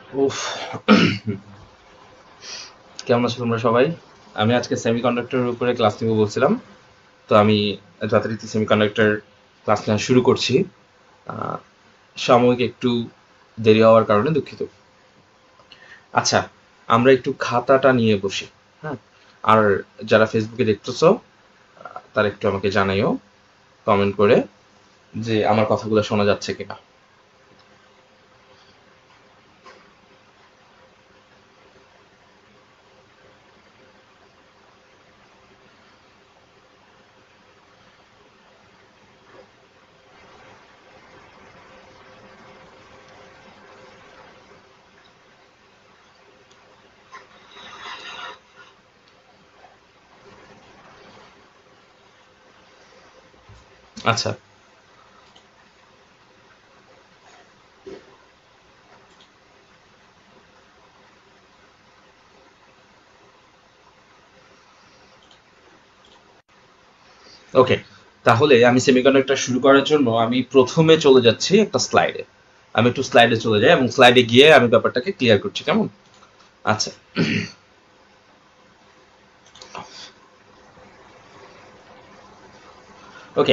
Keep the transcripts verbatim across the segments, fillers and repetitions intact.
উফ, কেমন আছো তোমরা সবাই? আমি আজকে সেমিকন্ডাক্টরের উপরে ক্লাস নিব বলছিলাম। তো আমি যথারীতি সেমিকন্ডাক্টর ক্লাস নেওয়া শুরু করছি। আহ, সাময়িক একটু দেরি হওয়ার কারণে দুঃখিত। আচ্ছা, আমরা একটু খাতাটা নিয়ে বসি। হ্যাঁ, আর যারা ফেসবুকে দেখতেছো তারা একটু আমাকে জানাইও কমেন্ট করে যে আমার কথাগুলো শোনা যাচ্ছে কিনা। আচ্ছা, ওকে, তাহলে আমি সেমিকন্ডাক্টর শুরু করার জন্য আমি প্রথমে চলে যাচ্ছি একটা স্লাইডে। আমি একটু স্লাইডে চলে যাই এবং স্লাইডে গিয়ে আমি ব্যাপারটাকে ক্লিয়ার করছি, কেমন? আচ্ছা, ওকে,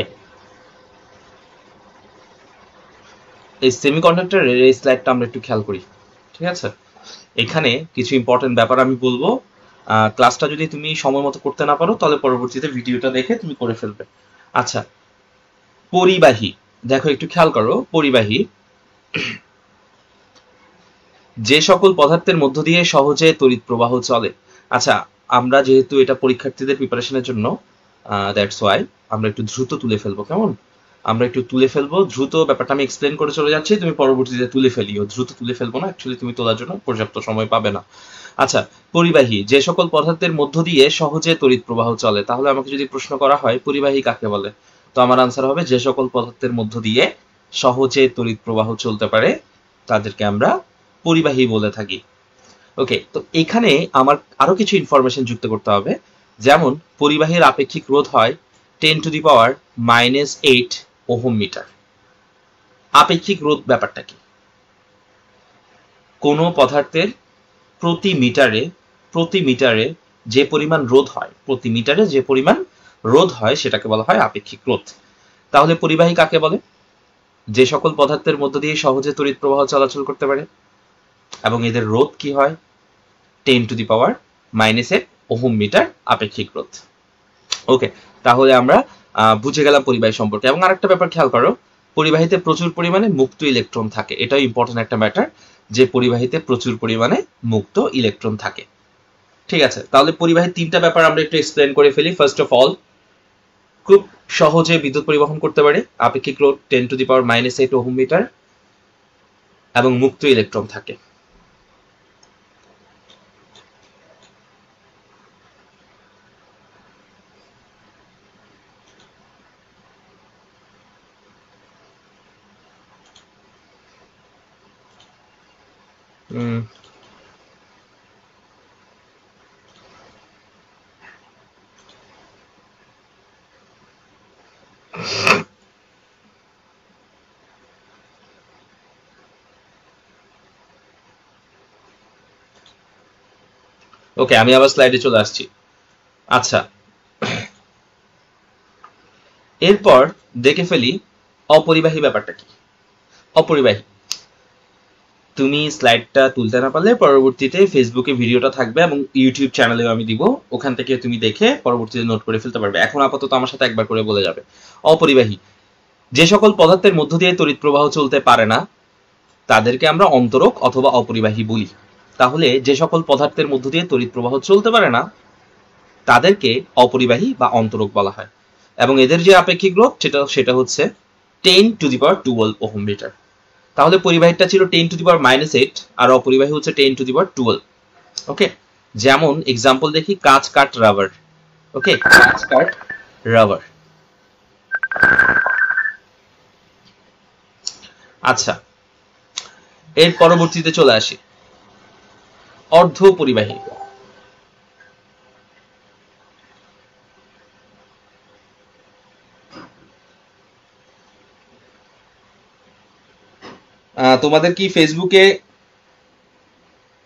এই সেমিকন্ডাক্টরের এই স্লাইডটা আমরা একটু খেয়াল করি। ঠিক আছে, এখানে কিছু ইম্পর্টেন্ট ব্যাপার আমি বলবো। আহ, ক্লাসটা যদি তুমি সময় মতো করতে না পারো তাহলে পরবর্তীতে ভিডিওটা দেখে তুমি করে ফেলবে। আচ্ছা, পরিবাহী, দেখো একটু খেয়াল করো। পরিবাহী যে সকল পদার্থের মধ্য দিয়ে সহজে তড়িৎ প্রবাহ চলে। আচ্ছা, আমরা যেহেতু এটা পরীক্ষার্থীদের প্রিপারেশনের জন্য, দ্যাটস ওয়াই আমরা একটু দ্রুত তুলে ফেলবো, কেমন? আমরা একটু তুলে ফেলবো দ্রুত। ব্যাপারটা আমি এক্সপ্লেন করে চলে যাচ্ছি, তুমি পরবর্তীতে তুলে ফেলিও। দ্রুত তুলে ফেলবো না, অ্যাকচুয়ালি তুমি তোলার জন্য পর্যাপ্ত সময় পাবে না। আচ্ছা, পরিবাহী যে সকল পদার্থের মধ্য দিয়ে সহজে তড়িৎ প্রবাহ চলে। তাহলে আমাকে যদি প্রশ্ন করা হয় পরিবাহী কাকে বলে, তো আমার আনসার হবে যে সকল পদার্থের মধ্য দিয়ে সহজে তড়িৎ প্রবাহ চলতে পারে তাদেরকে আমরা পরিবাহী বলে থাকি। ওকে, তো এখানে আমার আরো কিছু ইনফরমেশন যুক্ত করতে হবে। যেমন পরিবাহীর আপেক্ষিক রোধ হয় ten to the power minus eight ohm metre. আপেক্ষিক রোধ ব্যাপারটা কি? কোনো পদার্থের প্রতি মিটারে প্রতি মিটারে যে পরিমাণ রোধ হয়, প্রতি মিটারে যে পরিমাণ রোধ হয় সেটাকে বলা হয় আপেক্ষিক রোধ। তাহলে পরিবাহী কাকে বলে? যে সকল পদার্থের মধ্য দিয়ে সহজে তড়িৎ প্রবাহ চলাচল করতে পারে এবং এদের রোধ কি হয় ten to the power minus eight ohm metre আপেক্ষিক রোধ। ওকে, তাহলে আমরা আহ, বুঝে গেলাম পরিবাহী সম্পর্কে। এবং আরেকটা ব্যাপার খেয়াল করো, পরিবাহীতে প্রচুর পরিমাণে মুক্ত ইলেকট্রন থাকে। এটাও ইম্পর্টেন্ট একটা ম্যাটার, যে পরিবাহীতে প্রচুর পরিমাণে মুক্ত ইলেকট্রন থাকে। ঠিক আছে, তাহলে পরিবাহীর তিনটা ব্যাপার আমরা একটু এক্সপ্লেন করে ফেলি। ফার্স্ট অফ অল, খুব সহজে বিদ্যুৎ পরিবহন করতে পারে, আপেক্ষিক রোধ ten to the power minus eight ohm metre, এবং মুক্ত ইলেকট্রন থাকে। উম, ওকে, আমি আবার স্লাইডে চলে আসছি। আচ্ছা, এরপর দেখে ফেলি অপরিবাহী ব্যাপারটা কি। অপরিবাহী, তুমি স্লাইডটা তুলতে না পারলে পরবর্তীতে ফেসবুকে ভিডিওটা থাকবে এবং ইউটিউব চ্যানেলেও আমি দিব, ওখান থেকে তুমি দেখে পরবর্তীতে নোট করে ফেলতে পারবে। এখন আপাতত আমার সাথে একবার করে বলে যাবে। অপরিবাহী যে সকল পদার্থের মধ্য দিয়ে তড়িৎ প্রবাহ চলতে পারে না তাদেরকে আমরা অন্তরক অথবা অপরিবাহী বলি। তাহলে যে সকল পদার্থের মধ্য দিয়ে তড়িৎ প্রবাহ চলতে পারে না তাদেরকে অপরিবাহী বা অন্তরক বলা হয়। এবং এদের যে আপেক্ষিক রোধ সেটা সেটা হচ্ছে ten to the power twelve ohm metre. তাহলে পরিবাহীটা ছিল ten to the power minus eight আর অপরিবাহী হচ্ছে ten to the power twelve. Okay, যেমন এক্সাম্পল দেখি, কাঁচ কাঠ রাবার। ওকে, কাঁচ কাঠ রাবার। আচ্ছা, এর পরবর্তীতে চলে আসি অর্ধ পরিবাহী। তোমাদের কি ফেসবুকে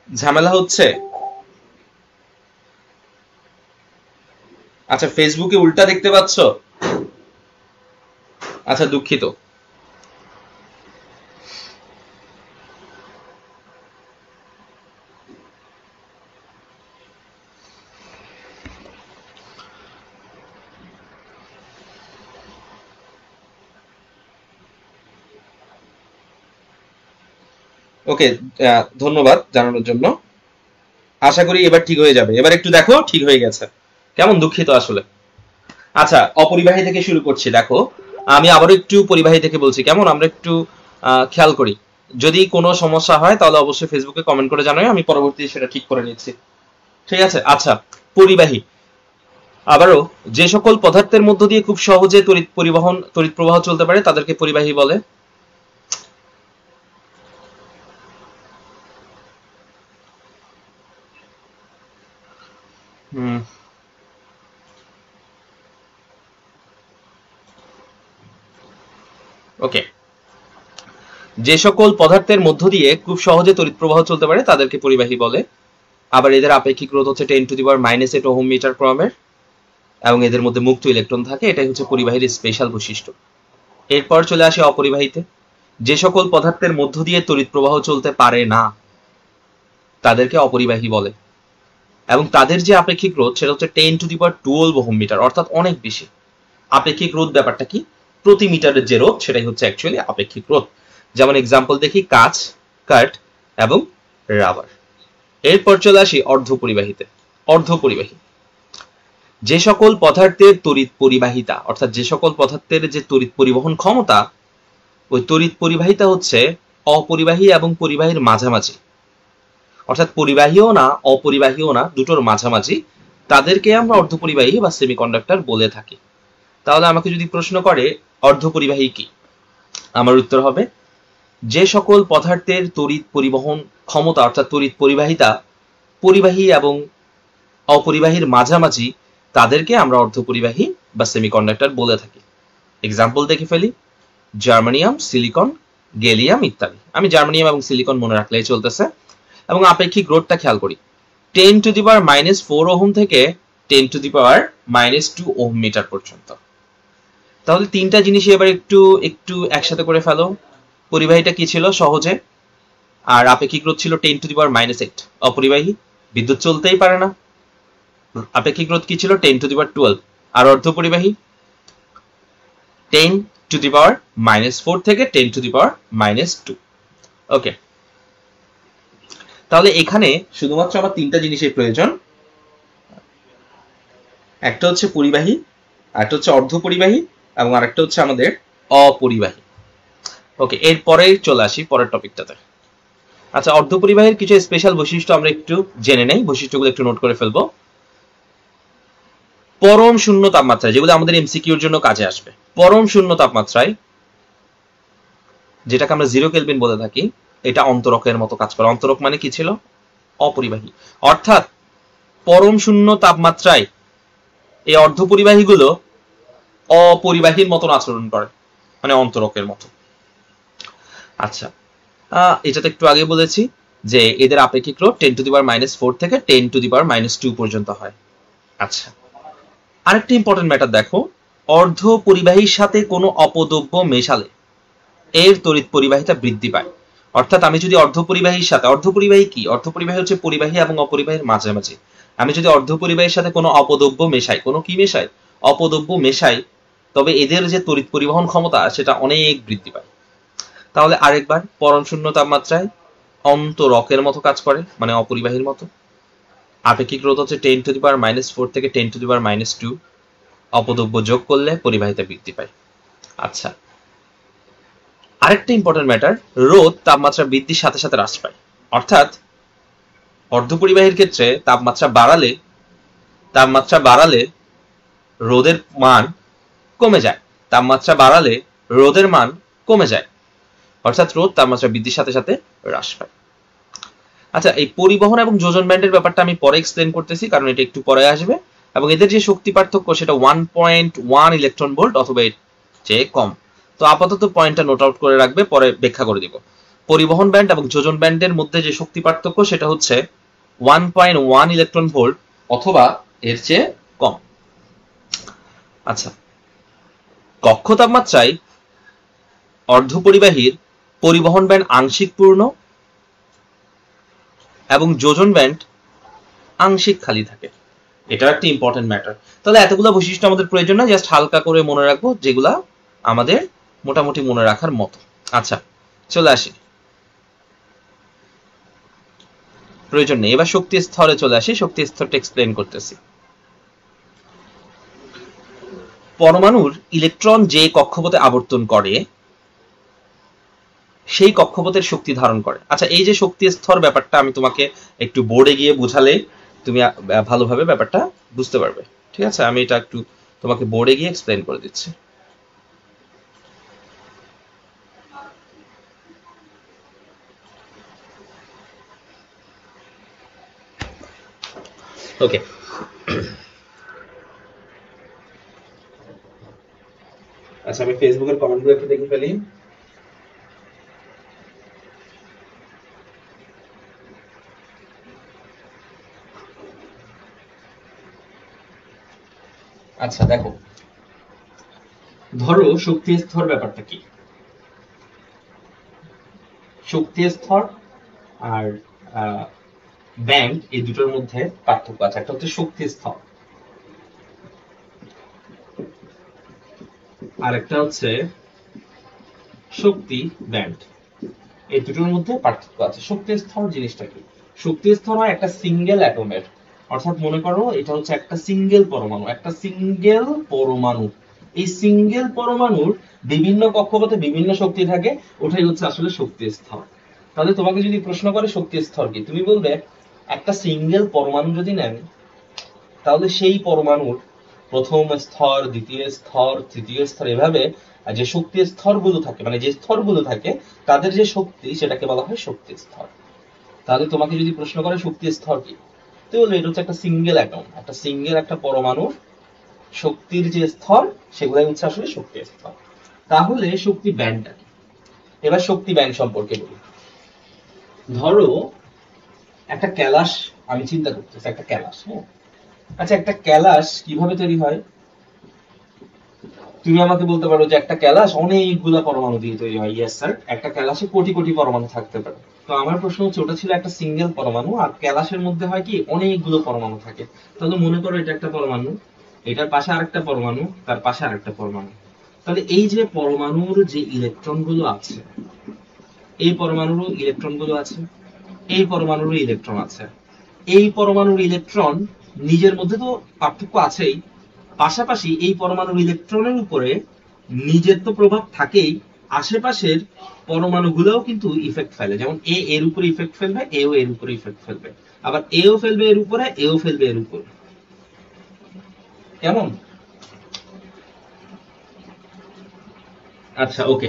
ঝামেলা হচ্ছে? আচ্ছা, ফেসবুকে উল্টা দেখতে পাচ্ছ? আচ্ছা, দুঃখিত। ওকে, ধন্যবাদ জানানোর জন্য। আশা করি এবার ঠিক হয়ে যাবে। এবার একটু দেখো, ঠিক হয়ে গেছে। কেমন দুঃখিত আসলে। আচ্ছা, অপরিবাহী থেকে শুরু করছি। দেখো, আমি আবারও একটু পরিবাহী থেকে বলছি, কেমন? আমরা একটু খেয়াল করি। যদি কোনো সমস্যা হয় তাহলে অবশ্যই ফেসবুকে কমেন্ট করে জানাই, আমি পরবর্তীতে সেটা ঠিক করে নিচ্ছি। ঠিক আছে? আচ্ছা, পরিবাহী। আবারও, যে সকল পদার্থের মধ্য দিয়ে খুব সহজে তড়িৎ পরিবহন তড়িৎ প্রবাহ চলতে পারে তাদেরকে পরিবাহী বলে। হুম ওকে, যে সকল পদার্থের মধ্য দিয়ে খুব সহজে তড়িৎ প্রবাহ চলতে পারে তাদেরকে পরিবাহী বলে। আবার এদের আপেক্ষিক রোধ হচ্ছে ten to the power minus eight ohm metre ক্রমের, এবং এদের মধ্যে মুক্ত ইলেকট্রন থাকে। এটাই হচ্ছে পরিবাহীর স্পেশাল বৈশিষ্ট্য। এরপর চলে আসে অপরিবাহীতে। যে সকল পদার্থের মধ্য দিয়ে তড়িৎ প্রবাহ চলতে পারে না তাদেরকে অপরিবাহী বলে, এবং তাদের যে আপেক্ষিক রোধ সেটা হচ্ছে ten to the power twelve ohm metre, অর্থাৎ অনেক বেশি। আপেক্ষিক রোধ ব্যাপারটা কি? প্রতি মিটারের যে রোধ সেটাই হচ্ছে অ্যাকচুয়ালি আপেক্ষিক রোধ। যেমন এক্সাম্পল দেখি, কাঁচ, কাঠ এবং রাবার। এরপর চলে আসি অর্ধপরিবাহীতে। অর্ধপরিবাহী, যে সকল পদার্থের তড়িৎ পরিবাহিতা, অর্থাৎ যে সকল পদার্থের যে তড়িৎ পরিবহন ক্ষমতা, ওই তড়িৎ পরিবাহিতা হচ্ছে অপরিবাহী এবং পরিবাহীর মাঝামাঝি, অর্থাৎ পরিবাহীও না অপরিবাহীও না, দুটোর মাঝামাঝি, তাদেরকে আমরা অর্ধপরিবাহী বা সেমিকন্ডাক্টর বলে থাকি। তাহলে আমাকে যদি প্রশ্ন করে অর্ধপরিবাহী কি, আমার উত্তর হবে যে সকল পদার্থের তড়িৎ পরিবহন ক্ষমতা অর্থাৎ তড়িৎ পরিবাহিতা পরিবাহী এবং অপরিবাহীর মাঝামাঝি, তাদেরকে আমরা অর্ধপরিবাহী বা সেমিকন্ডাক্টর বলে থাকি। এক্সাম্পল দেখে ফেলি, জার্মানিয়াম, সিলিকন, গ্যালিয়াম ইত্যাদি। আমি জার্মানিয়াম এবং সিলিকন মনে রাখলেই চলতেছে। এবং আপেক্ষিক রোধটা খেয়াল করি, ten to the power minus four ohm থেকে ten to the power minus two ohm metre পর্যন্ত। তাহলে তিনটা জিনিসই এবার একটু একটু একসাথে করে ফেলো। পরিবাহীটা কি ছিল সহজে, আর আপেক্ষিক রোধ ছিল ten to the power minus eight. অপরিবাহী, বিদ্যুৎ চলতেই পারে না। আপেক্ষিক রোধ কি ছিল? Ten to the power twelve. আর অর্ধপরিবাহী ten to the power minus four থেকে ten to the power minus two. Okay, তাহলে এখানে শুধুমাত্র আমার তিনটা জিনিসের প্রয়োজন। একটা হচ্ছে পরিবাহী, একটা হচ্ছে অর্ধপরিবাহী, এবং আরেকটা হচ্ছে আমাদের অপরিবাহী। ওকে, এরপরে চলে আসি পরের টপিকটাতে। আচ্ছা, অর্ধপরিবাহীর কিছু স্পেশাল বৈশিষ্ট্য আমরা একটু জেনে নেই, বৈশিষ্ট্যগুলো একটু নোট করে ফেলবো। পরম শূন্য তাপমাত্রায়, যেগুলো আমাদের এমসিকিউর জন্য কাজে আসবে, পরম শূন্য তাপমাত্রায়, যেটাকে আমরা জিরো কেলভিন বলে থাকি, এটা অন্তরকের মতো কাজ করে। অন্তরক মানে কি ছিল? অপরিবাহী। অর্থাৎ পরম শূন্য তাপমাত্রায় এই অর্ধপরিবাহীগুলো অপরিবাহীর মতন আচরণ করে, মানে অন্তরকের মতো। আচ্ছা, এটা তো একটু আগে বলেছি যে এদের আপেক্ষিক রোধ ten to the power minus four থেকে ten to the power minus two পর্যন্ত হয়। আচ্ছা, আরেকটা ইম্পর্টেন্ট ম্যাটার দেখো, অর্ধ পরিবাহীর সাথে কোনো অপদ্রব্য মেশালে এর তড়িৎ পরিবাহিতা বৃদ্ধি পায়। অর্থাৎ আমি যদি অর্ধপরিবাহীর সাথে, অর্ধপরিবাহী কি? অর্ধপরিবাহী হচ্ছে পরিবাহী এবং অপরিবাহীর মাঝামাঝি। আমি যদি অর্ধপরিবাহীর সাথে কোনো অপদ্রব্য মেশাই, কোনো কি মেশাই? অপদ্রব্য মেশাই, তবে এদের যে তড়িৎ পরিবহন ক্ষমতা সেটা অনেক বৃদ্ধি পায়। তাহলে আরেকবার, পরম শূন্য তাপমাত্রায় অন্তরকের মতো কাজ করে, মানে অপরিবাহীর মতো। আপেক্ষিক রোধ হচ্ছে ten to the power minus four থেকে ten to the power minus two. অপদ্রব্য যোগ করলে পরিবাহিতা বৃদ্ধি পায়। আচ্ছা, আরেকটা ইম্পর্টেন্ট ম্যাটার, রোধ তাপমাত্রা বৃদ্ধির সাথে সাথে হ্রাস পায়। অর্থাৎ অর্ধপরিবাহীর ক্ষেত্রে তাপমাত্রা বাড়ালে তাপমাত্রা বাড়ালে রোধের মান কমে যায়, তাপমাত্রা বাড়ালে রোধের মান কমে যায়। অর্থাৎ রোধ তাপমাত্রা বৃদ্ধির সাথে সাথে হ্রাস পায়। আচ্ছা, এই পরিবহন এবং যোজন ব্যান্ডের ব্যাপারটা আমি পরে এক্সপ্লেন করতেছি, কারণ এটা একটু পরে আসবে। এবং এদের যে শক্তি পার্থক্য সেটা one point one electron volt অথবা এর চেয়ে কম। তো আপাতত পয়েন্টটা নোট আউট করে রাখবে, পরে ব্যাখ্যা করে দিব। পরিবহন ব্যান্ড এবং যোজন ব্যান্ডের মধ্যে যে শক্তি পার্থক্য সেটা হচ্ছে one point one electron volt অথবা এর চেয়ে কম। আচ্ছা, কক্ষ তাপমাত্রায় অর্ধপরিবাহীর পরিবহন ব্যান্ড আংশিক পূর্ণ এবং যোজন ব্যান্ড আংশিক খালি থাকে। এটা একটা ইম্পর্টেন্ট ম্যাটার। তাহলে এতগুলো বৈশিষ্ট্য আমাদের প্রয়োজন না, জাস্ট হালকা করে মনে রাখবো যেগুলা আমাদের মোটামুটি মনে রাখার মতো। আচ্ছা, চলে আসি, প্রয়োজন নেই। এবার শক্তি স্তরে চলে আসি, শক্তি স্তরটা এক্সপ্লেন করতেছি। পরমাণুর ইলেকট্রন যে কক্ষপথে আবর্তন করে সেই কক্ষপথের শক্তি ধারণ করে। আচ্ছা, এই যে শক্তি স্তর ব্যাপারটা আমি তোমাকে একটু বোর্ডে গিয়ে বুঝালে তুমি ভালোভাবে ব্যাপারটা বুঝতে পারবে। ঠিক আছে, আমি এটা একটু তোমাকে বোর্ডে গিয়ে এক্সপ্লেন করে দিচ্ছি। ওকে, আচ্ছা আমি ফেসবুকের কমেন্টগুলো একটু দেখে ফেলি। আচ্ছা দেখো, ধরো শক্তি স্তর ব্যাপারটা কি। শক্তি স্তর আর ব্যান্ড এই দুটোর মধ্যে পার্থক্য আছে। একটা হচ্ছে শক্তি স্তর আর একটা হচ্ছে শক্তি ব্যান্ড, এই দুটোর মধ্যে পার্থক্য আছে। শক্তি স্তর জিনিসটা কি? শক্তি স্তর হয় একটা সিঙ্গেল অ্যাটমের, অর্থাৎ মনে করো এটা হচ্ছে একটা সিঙ্গেল পরমাণু, একটা সিঙ্গেল পরমাণু। এই সিঙ্গেল পরমাণুর বিভিন্ন কক্ষপথে বিভিন্ন শক্তি থাকে, ওটাই হচ্ছে আসলে শক্তি স্তর। তাহলে তোমাকে যদি প্রশ্ন করে শক্তি স্তর কি, তুমি বলবে একটা সিঙ্গেল পরমাণু যদি নেন তাহলে সেই পরমাণুর প্রথম স্তর, দ্বিতীয় স্তর, তৃতীয় স্তর, এভাবে যে শক্তি স্তরগুলো থাকে, মানে যে স্তরগুলো থাকে তাদের যে শক্তি সেটাকে বলা হয় শক্তি স্তর। তাহলে তোমাকে যদি প্রশ্ন করে শক্তি স্তর কি, তো বলবে এটা হচ্ছে একটা সিঙ্গেল অ্যাটম, একটা সিঙ্গেল একটা পরমাণুর শক্তির যে স্তর সেগুলাই হচ্ছে আসলে শক্তি স্তর। তাহলে শক্তি ব্যান্ডটা কি? এবার শক্তি ব্যান্ড সম্পর্কে বলি। ধরো একটা ক্যালাস আমি চিন্তা করতেছি, একটা ক্যালাস। হ্যাঁ, আচ্ছা একটা ক্যালাস কিভাবে তৈরি হয়? তুমি আমাকে বলতে পারো যে একটা ক্যালাস অনেকগুলো পরমাণু দিয়ে তৈরি হয়। ইয়েস স্যার, একটা ক্যালাসে কোটি কোটি পরমাণু থাকতে পারে। তো আমার প্রশ্ন হচ্ছে ওটা ছিল একটা সিঙ্গেল পরমাণু, আর ক্যালাসের মধ্যে হয় কি অনেকগুলো পরমাণু থাকে। তাহলে মনে করো এটা একটা পরমাণু, এটার পাশে আরেকটা পরমাণু, তার পাশে আরেকটা পরমাণু। তাহলে এই যে পরমাণুর যে ইলেকট্রন গুলো আছে, এই পরমাণুরও ইলেকট্রন গুলো আছে, এই পরমাণুরও ইলেকট্রন আছে। এই পরমাণুর ইলেকট্রন নিজের মধ্যে তো পার্থক্য আছেই, পাশাপাশি এই পরমাণুর ইলেকট্রনের উপরে নিজের তো প্রভাব থাকেই, আশেপাশের পরমাণুগুলোও কিন্তু ইফেক্ট ফেলে। যেমন এ এর উপরে ইফেক্ট ফেলবে, এও এর উপরে ইফেক্ট ফেলবে, আবার এও ফেলবে এর উপরে, এও ফেলবে এর উপরে। কেমন? আচ্ছা ওকে,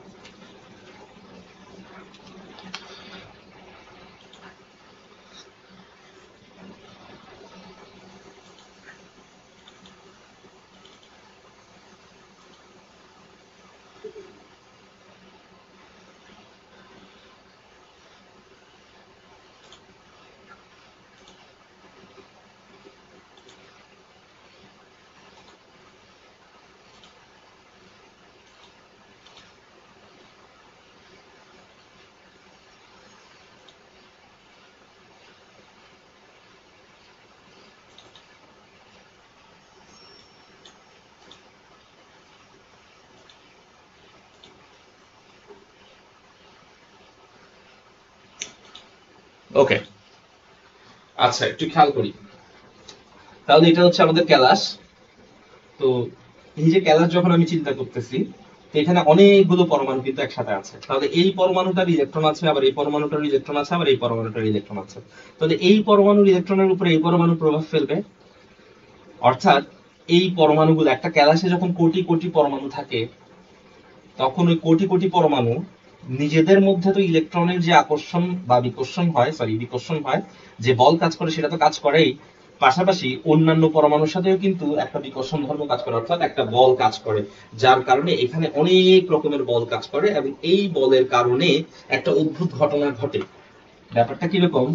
ওকে আচ্ছা একটু খেয়াল করি। তাহলে এটা হচ্ছে আমাদের ক্যালাস। তো এই যে ক্যালাস যখন আমি চিন্তা করতেছি, তো এখানে অনেকগুলো পরমাণু কিন্তু একসাথে আছে। তাহলে এই পরমাণুটার ইলেকট্রন আছে, আবার এই পরমাণুটার ইলেকট্রন আছে, আবার এই পরমাণুটার ইলেকট্রন আছে। তাহলে এই পরমাণুর ইলেকট্রনের উপরে এই পরমাণু প্রভাব ফেলবে। অর্থাৎ এই পরমাণুগুলো, একটা ক্যালাসে যখন কোটি কোটি পরমাণু থাকে তখন ওই কোটি কোটি পরমাণু নিজেদের মধ্যে তো ইলেকট্রনের যে আকর্ষণ বা বিকর্ষণ হয়, সরি বিকর্ষণ হয়, যে বল কাজ করে সেটা তো কাজ করেই, পাশাপাশি অন্যান্য পরমাণুর সাথেও কিন্তু একটা বিকর্ষণ ধর্ম কাজ করে, অর্থাৎ একটা বল কাজ করে, যার কারণে এখানে অনেক রকমের বল কাজ করে এবং এই বলের কারণে একটা অদ্ভুত ঘটনা ঘটে। ব্যাপারটা কিরকম,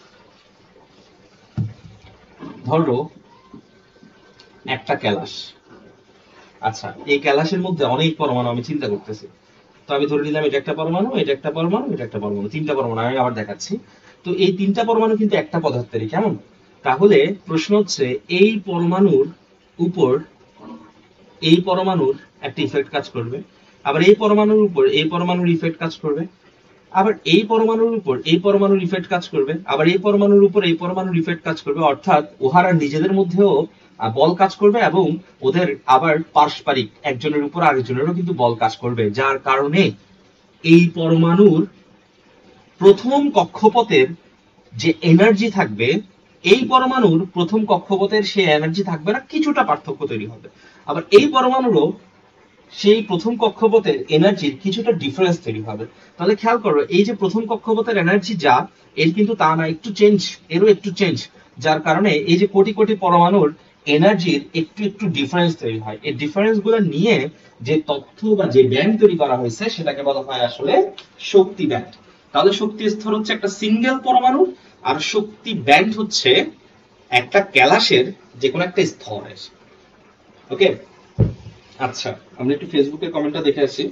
ধরো একটা ক্যালাস, আচ্ছা এই ক্যালাসের মধ্যে অনেক পরমাণু আমি চিন্তা করতেছি, তো আমি ধরে নিলাম এটা একটা পরমাণু, এটা একটা পরমাণু, এটা একটা পরমাণু, তিনটা পরমাণু আমি আবার দেখাচ্ছি। তো এই তিনটা পরমাণু কিন্তু একটা পদার্থেরই, কেমন? তাহলে প্রশ্ন হচ্ছে এই পরমাণুর উপর এই পরমাণুর একটা ইফেক্ট কাজ করবে, আবার এই পরমাণুর উপর এই পরমাণুর ইফেক্ট কাজ করবে, আবার এই পরমাণুর উপর এই পরমাণুর ইফেক্ট কাজ করবে, আবার এই পরমাণুর উপর এই পরমাণুর ইফেক্ট কাজ করবে, অর্থাৎ উহারা নিজেদের মধ্যেও বল কাজ করবে এবং ওদের আবার পারস্পরিক একজনের উপর আরেকজনেরও কিন্তু বল কাজ করবে, যার কারণে এই পরমাণুর প্রথম কক্ষপথের যে এনার্জি থাকবে, এই পরমাণুর প্রথম কক্ষপথের সেই এনার্জি থাকবে না, কিছুটা পার্থক্য তৈরি হবে। আবার এই পরমাণুরও সেই প্রথম কক্ষপথের এনার্জির কিছুটা ডিফারেন্স তৈরি হবে। তাহলে খেয়াল করো, এই যে প্রথম কক্ষপথের এনার্জি যা, এর কিন্তু তা না, একটু চেঞ্জ, এরও একটু চেঞ্জ, যার কারণে এই যে কোটি কোটি পরমাণুর এনার্জির একটু একটু ডিফারেন্স তৈরি হয়। এই ডিফারেন্স গুলো নিয়ে যে তথ্য বা যে ব্যান্ড তৈরি করা হয়েছে সেটাকে বলা হয় আসলে শক্তি ব্যান্ড। তাহলে শক্তি স্তর হচ্ছে একটা সিঙ্গেল পরমাণু, আর শক্তি ব্যান্ড হচ্ছে একটা ক্যালাসের যে কোনো একটা স্তরের। ওকে, আচ্ছা আমরা একটু ফেসবুকে কমেন্টটা দেখে আসি।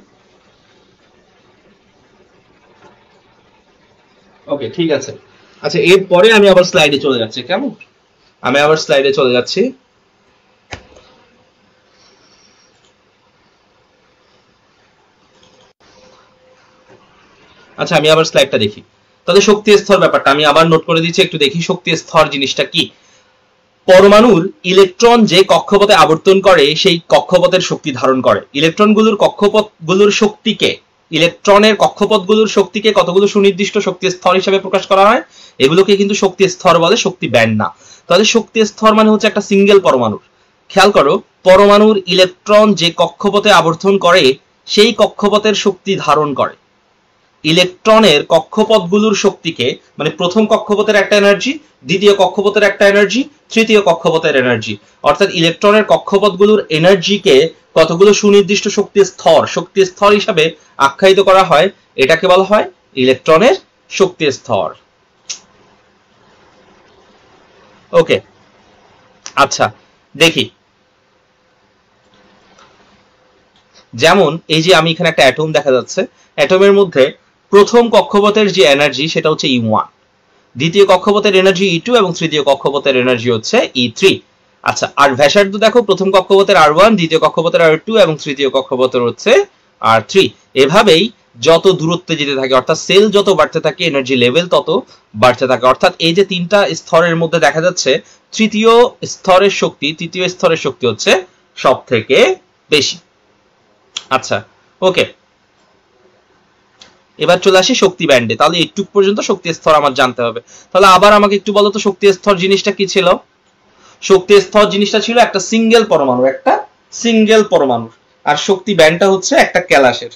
ওকে ঠিক আছে, আচ্ছা এরপরে আমি আবার স্লাইডে চলে যাচ্ছি, কেমন? আমি আবার স্লাইডে চলে যাচ্ছি। আচ্ছা আমি আবার স্লাইডটা দেখি। তাহলে শক্তি স্তর ব্যাপারটা আমি আবার নোট করে দিচ্ছি, একটু দেখি শক্তি স্তর জিনিসটা কি। পরমাণুর ইলেকট্রন যে কক্ষপথে আবর্তন করে সেই কক্ষপথের শক্তি ধারণ করে। ইলেকট্রনগুলোর কক্ষপথগুলোর শক্তিকে, ইলেকট্রনের কক্ষপথগুলোর শক্তিকে কতগুলো সুনির্দিষ্ট শক্তি স্তর হিসেবে প্রকাশ করা হয়, এগুলোকে কিন্তু শক্তি স্তর বলে, শক্তি ব্যান্ড না। তাহলে শক্তি স্তর মানে হচ্ছে একটা সিঙ্গেল পরমাণুর, খেয়াল করো, পরমাণুর ইলেকট্রন যে কক্ষপথে আবর্তন করে সেই কক্ষপথের শক্তি ধারণ করে। ইলেকট্রনের কক্ষপথগুলোর শক্তিকে, মানে প্রথম কক্ষপথের একটা এনার্জি, দ্বিতীয় কক্ষপথের একটা এনার্জি, তৃতীয় কক্ষপথের এনার্জি, অর্থাৎ ইলেকট্রনের কক্ষপথগুলোর এনার্জিকে কতগুলো সুনির্দিষ্ট শক্তি স্তর শক্তি স্তর হিসাবে আখ্যায়িত করা হয়, এটাকে বলা হয় ইলেকট্রনের শক্তি স্তর। ওকে আচ্ছা দেখি, যেমন এই যে আমি এখানে একটা অ্যাটম দেখা যাচ্ছে, অ্যাটমের মধ্যে প্রথম কক্ষপথের যে এনার্জি সেটা হচ্ছে ই ওয়ান, দ্বিতীয় কক্ষপথের এনার্জি ই টু এবং তৃতীয় কক্ষপথের এনার্জি হচ্ছে ই থ্রি। আচ্ছা আর ব্যাসার্ধ দেখো, প্রথম কক্ষপথের আর ওয়ান, দ্বিতীয় কক্ষপথের আর টু এবং তৃতীয় কক্ষপথের হচ্ছে আর থ্রি। এভাবেই যত দূরত্বে যেতে থাকে, অর্থাৎ সেল যত বাড়তে থাকে এনার্জি লেভেল তত বাড়তে থাকে। অর্থাৎ এই যে তিনটা স্তরের মধ্যে দেখা যাচ্ছে তৃতীয় স্তরের শক্তি তৃতীয় স্তরের শক্তি হচ্ছে সব থেকে বেশি। আচ্ছা ওকে, এবার চলে আসি শক্তি ব্যান্ডে। তাহলে একটু পর্যন্ত শক্তি স্তর আমার জানতে হবে। তাহলে আবার আমাকে একটু বলো তো শক্তি স্তর জিনিসটা কি ছিল? শক্তি স্তর জিনিসটা ছিল একটা সিঙ্গেল পরমাণু, একটা সিঙ্গেল পরমাণু, আর শক্তি ব্যান্ডটা হচ্ছে একটা ক্যালাসের।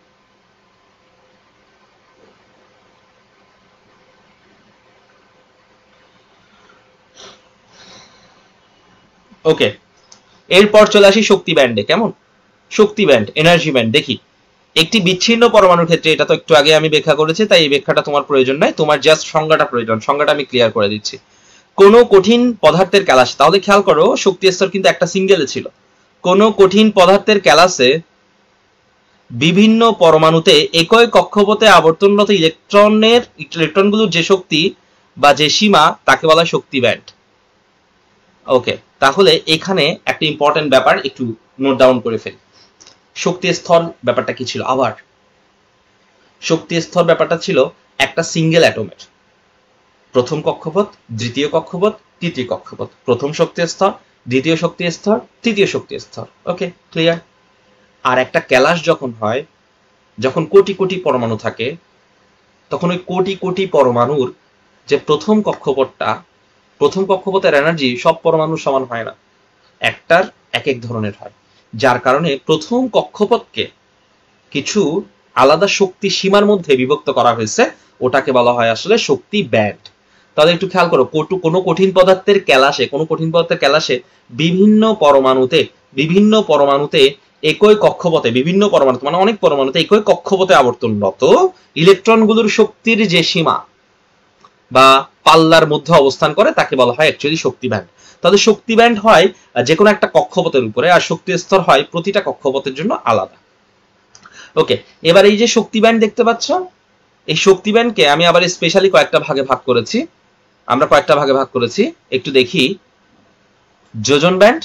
ওকে, এরপর চলে আসি শক্তি ব্যান্ডে। কেমন শক্তি ব্যান্ড, এনার্জি ব্যান্ড দেখি। একটি বিচ্ছিন্ন পরমাণুর ক্ষেত্রে, এটা তো একটু আগে আমি ব্যাখ্যা করেছি তাই এই ব্যাখ্যাটা তোমার প্রয়োজন নাই, তোমার জাস্ট সংজ্ঞাটা প্রয়োজন, সংজ্ঞাটা আমি ক্লিয়ার করে দিচ্ছি। কোন কঠিন পদার্থের ক্যালাস, তাহলে খেয়াল করো শক্তি স্তর কিন্তু একটা সিঙ্গেলে ছিল। কোন কঠিন পদার্থের ক্যালাসে বিভিন্ন পরমাণুতে একই কক্ষপথে আবর্তনরত ইলেকট্রনের ইলেকট্রনগুলোর যে শক্তি বা যে সীমা তাকে বলা হয় শক্তি ব্যান্ড। ওকে, তাহলে এখানে একটা ইম্পর্টেন্ট ব্যাপার একটু নোট ডাউন করে ফেলি। শক্তি স্তর ব্যাপারটা কি ছিল? আবার শক্তি স্তর ব্যাপারটা ছিল একটা সিঙ্গেল অ্যাটমের প্রথম কক্ষপথ, দ্বিতীয় কক্ষপথ, তৃতীয় কক্ষপথ, প্রথম শক্তি স্তর, দ্বিতীয় শক্তি স্তর, তৃতীয় শক্তি স্তর। Okay clear? আর একটা ক্যালাস যখন হয়, যখন কোটি কোটি পরমাণু থাকে, তখন ওই কোটি কোটি পরমাণুর যে প্রথম কক্ষপথটা, প্রথম কক্ষপথের এনার্জি সব পরমাণুর সমান হয় না, একটার এক এক ধরনের হয়, যার কারণে প্রথম কক্ষপথকে কিছু আলাদা শক্তি সীমার মধ্যে বিভক্ত করা হয়েছে, ওটাকে বলা হয় আসলে শক্তি ব্যান্ড। তাহলে একটু খেয়াল করো, কোনো কঠিন পদার্থের ক্যালাসে কোনো কঠিন পদার্থের ক্যালাসে বিভিন্ন পরমাণুতে বিভিন্ন পরমাণুতে একই কক্ষপথে বিভিন্ন পরমাণু মানে অনেক পরমাণুতে একই কক্ষপথে আবর্তনরত ইলেকট্রনগুলোর শক্তির যে সীমা বা পাল্লার মধ্যে অবস্থান করে তাকে বলা হয় অ্যাকচুয়ালি শক্তি ব্যান্ড। তাহলে শক্তি ব্যান্ড হয় যে কোনো একটা কক্ষপথের উপরে, আর শক্তি স্তর হয় প্রতিটা কক্ষপথের জন্য আলাদা। ওকে, এবার এই যে শক্তি ব্যান্ড দেখতে পাচ্ছ, এই শক্তি ব্যান্ডকে আমি আবার স্পেশালি কয়েকটা ভাগে ভাগ করেছি। আমরা কয়েকটা ভাগে ভাগ করেছি, একটু দেখি। যোজন ব্যান্ড,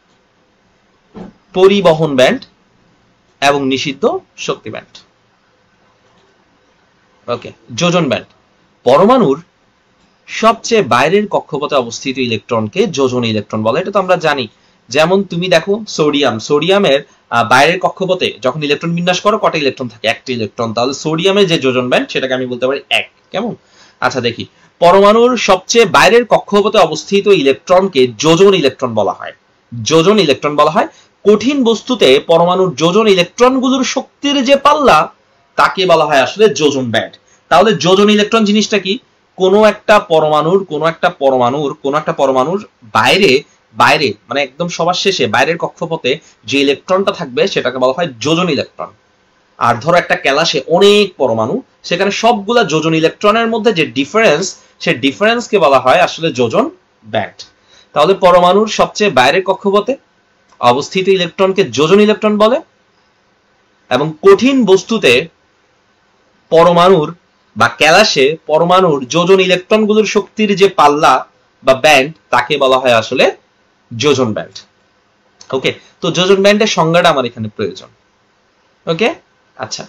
পরিবহন ব্যান্ড এবং নিষিদ্ধ শক্তি ব্যান্ড। ওকে, যোজন ব্যান্ড পরমাণুর সবচেয়ে বাইরের কক্ষপথে অবস্থিত ইলেকট্রনকে যোজন ইলেকট্রন বলে, এটা তো আমরা জানি। যেমন তুমি দেখো সোডিয়াম, সোডিয়ামের বাইরের কক্ষপথে যখন ইলেকট্রন বিন্যাস করো কটা ইলেকট্রন থাকে? একটা ইলেকট্রন। তাহলে সোডিয়ামের যে যোজন ব্যান্ড সেটাকে আমি বলতে পারি এক। কেমন? আচ্ছা দেখি, পরমাণুর সবচেয়ে বাইরের কক্ষপথে অবস্থিত ইলেকট্রনকে যোজন ইলেকট্রন বলা হয়। যোজন ইলেকট্রন বলা হয় কঠিন বস্তুতে পরমাণুর যোজন ইলেকট্রনগুলোর শক্তির যে পাল্লা তাকে বলা হয় আসলে যোজন ব্যান্ড। তাহলে যোজন ইলেকট্রন জিনিসটা কি? কোনো একটা পরমাণুর কোনো একটা পরমাণুর কোনো একটা পরমাণুর বাইরে বাইরে মানে একদম সবার শেষে বাইরের কক্ষপথে যে ইলেকট্রনটা থাকবে সেটাকে বলা হয় যোজন ইলেকট্রন। আর ধরো একটা ক্যালাসে অনেক পরমাণু, সেখানে সবগুলা যোজন ইলেকট্রনের মধ্যে যে ডিফারেন্স, সে ডিফারেন্সকে বলা হয় আসলে যোজন ব্যান্ড। তাহলে পরমাণুর সবচেয়ে বাইরের কক্ষপথে অবস্থিত ইলেকট্রনকে যোজন ইলেকট্রন বলে, এবং কঠিন বস্তুতে পরমাণুর বা ক্যালাসে পরমাণুর যোজন ইলেকট্রনগুলোর শক্তির যে পাল্লা বা ব্যান্ড তাকে বলা হয় আসলে যোজন ব্যান্ড। ওকে, তো যোজন ব্যান্ডের সংজ্ঞাটা আমার এখানে প্রয়োজন। ওকে, আচ্ছা,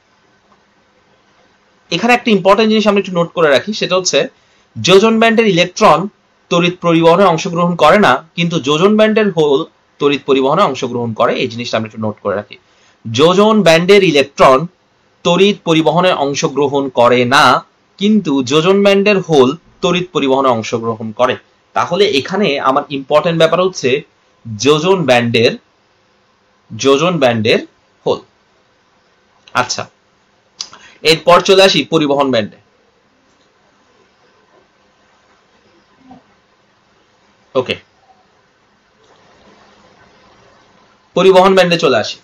এখানে একটা ইম্পর্টেন্ট জিনিস আমরা একটু নোট করে রাখি, সেটা হচ্ছে যোজন ব্যান্ডের ইলেকট্রন তড়িৎ পরিবহনে অংশগ্রহণ করে না, কিন্তু যোজন ব্যান্ডের হোল তড়িৎ পরিবহনে অংশগ্রহণ করে। এই জিনিসটা আমরা একটু নোট করে রাখি। যোজন ব্যান্ডের ইলেকট্রন তড়িৎ পরিবহনে অংশগ্রহণ করে না, কিন্তু যোজন ব্যান্ডের হোল তড়িৎ পরিবহনে অংশগ্রহণ করে। তাহলে এখানে আমার ইম্পর্টেন্ট ব্যাপার হচ্ছে যোজন ব্যান্ডের যোজন ব্যান্ডের হোল। আচ্ছা, এরপর চলে আসি পরিবহন ব্যান্ডে। ওকে, পরিবহন ব্যান্ডে চলে আসি।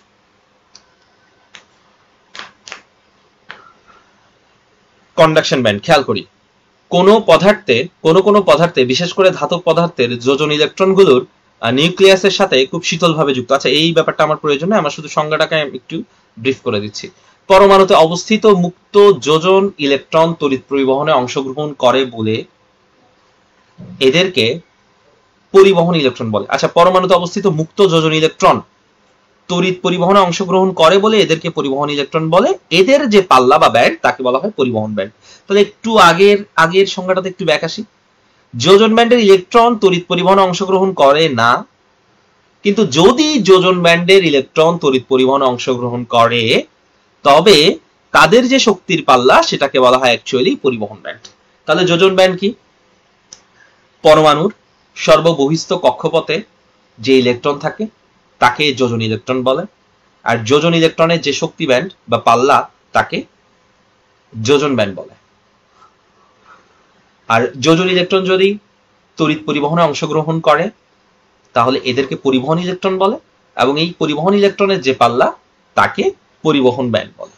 কন্ডাকশন ব্যান্ড খেয়াল করি। কোন পদার্থে কোন কোন পদার্থে বিশেষ করে ধাতব পদার্থের যোজন ইলেকট্রনগুলোর নিউক্লিয়াসের সাথে খুব শীতলভাবে যুক্ত। আচ্ছা, এই ব্যাপারটা আমার প্রয়োজন নেই, আমার শুধু সংজ্ঞাটাকে একটু ব্রিফ করে দিচ্ছি। পরমাণুতে অবস্থিত মুক্ত যোজন ইলেকট্রন তড়িৎ পরিবহনে অংশগ্রহণ করে বলে এদেরকে পরিবহন ইলেকট্রন বলে। আচ্ছা, পরমাণুতে অবস্থিত মুক্ত যোজন ইলেকট্রন তড়িৎ পরিবহনে অংশগ্রহণ করে বলে এদেরকে পরিবহন ইলেকট্রন বলে। এদের যে পাল্লা বা ব্যান্ড তাকে বলা হয় পরিবহন ব্যান্ড। তাহলে একটু আগের আগের সংজ্ঞাটাতে একটু ব্যাক আসি। যোজন ব্যান্ডের ইলেকট্রন তড়িৎ পরিবহনে অংশগ্রহণ করে না, কিন্তু যদি যোজন ব্যান্ডের ইলেকট্রন তড়িৎ পরিবহনে অংশগ্রহণ করে তবে তাদের যে শক্তির পাল্লা সেটাকে বলা হয় অ্যাকচুয়ালি পরিবহন ব্যান্ড। তাহলে যোজন ব্যান্ড কি? পরমাণুর সর্ববহিস্থ কক্ষপথে যে ইলেকট্রন থাকে তাকে যোজন ইলেকট্রন বলে, আর যোজন ইলেকট্রনের যে শক্তি ব্যান্ড বা পাল্লা তাকে যোজন ব্যান্ড বলে। আর যোজন ইলেকট্রন যদি তড়িৎ পরিবহনে অংশগ্রহণ করে তাহলে এদেরকে পরিবহন ইলেকট্রন বলে, এবং এই পরিবহন ইলেকট্রনের যে পাল্লা তাকে পরিবহন ব্যান্ড বলে।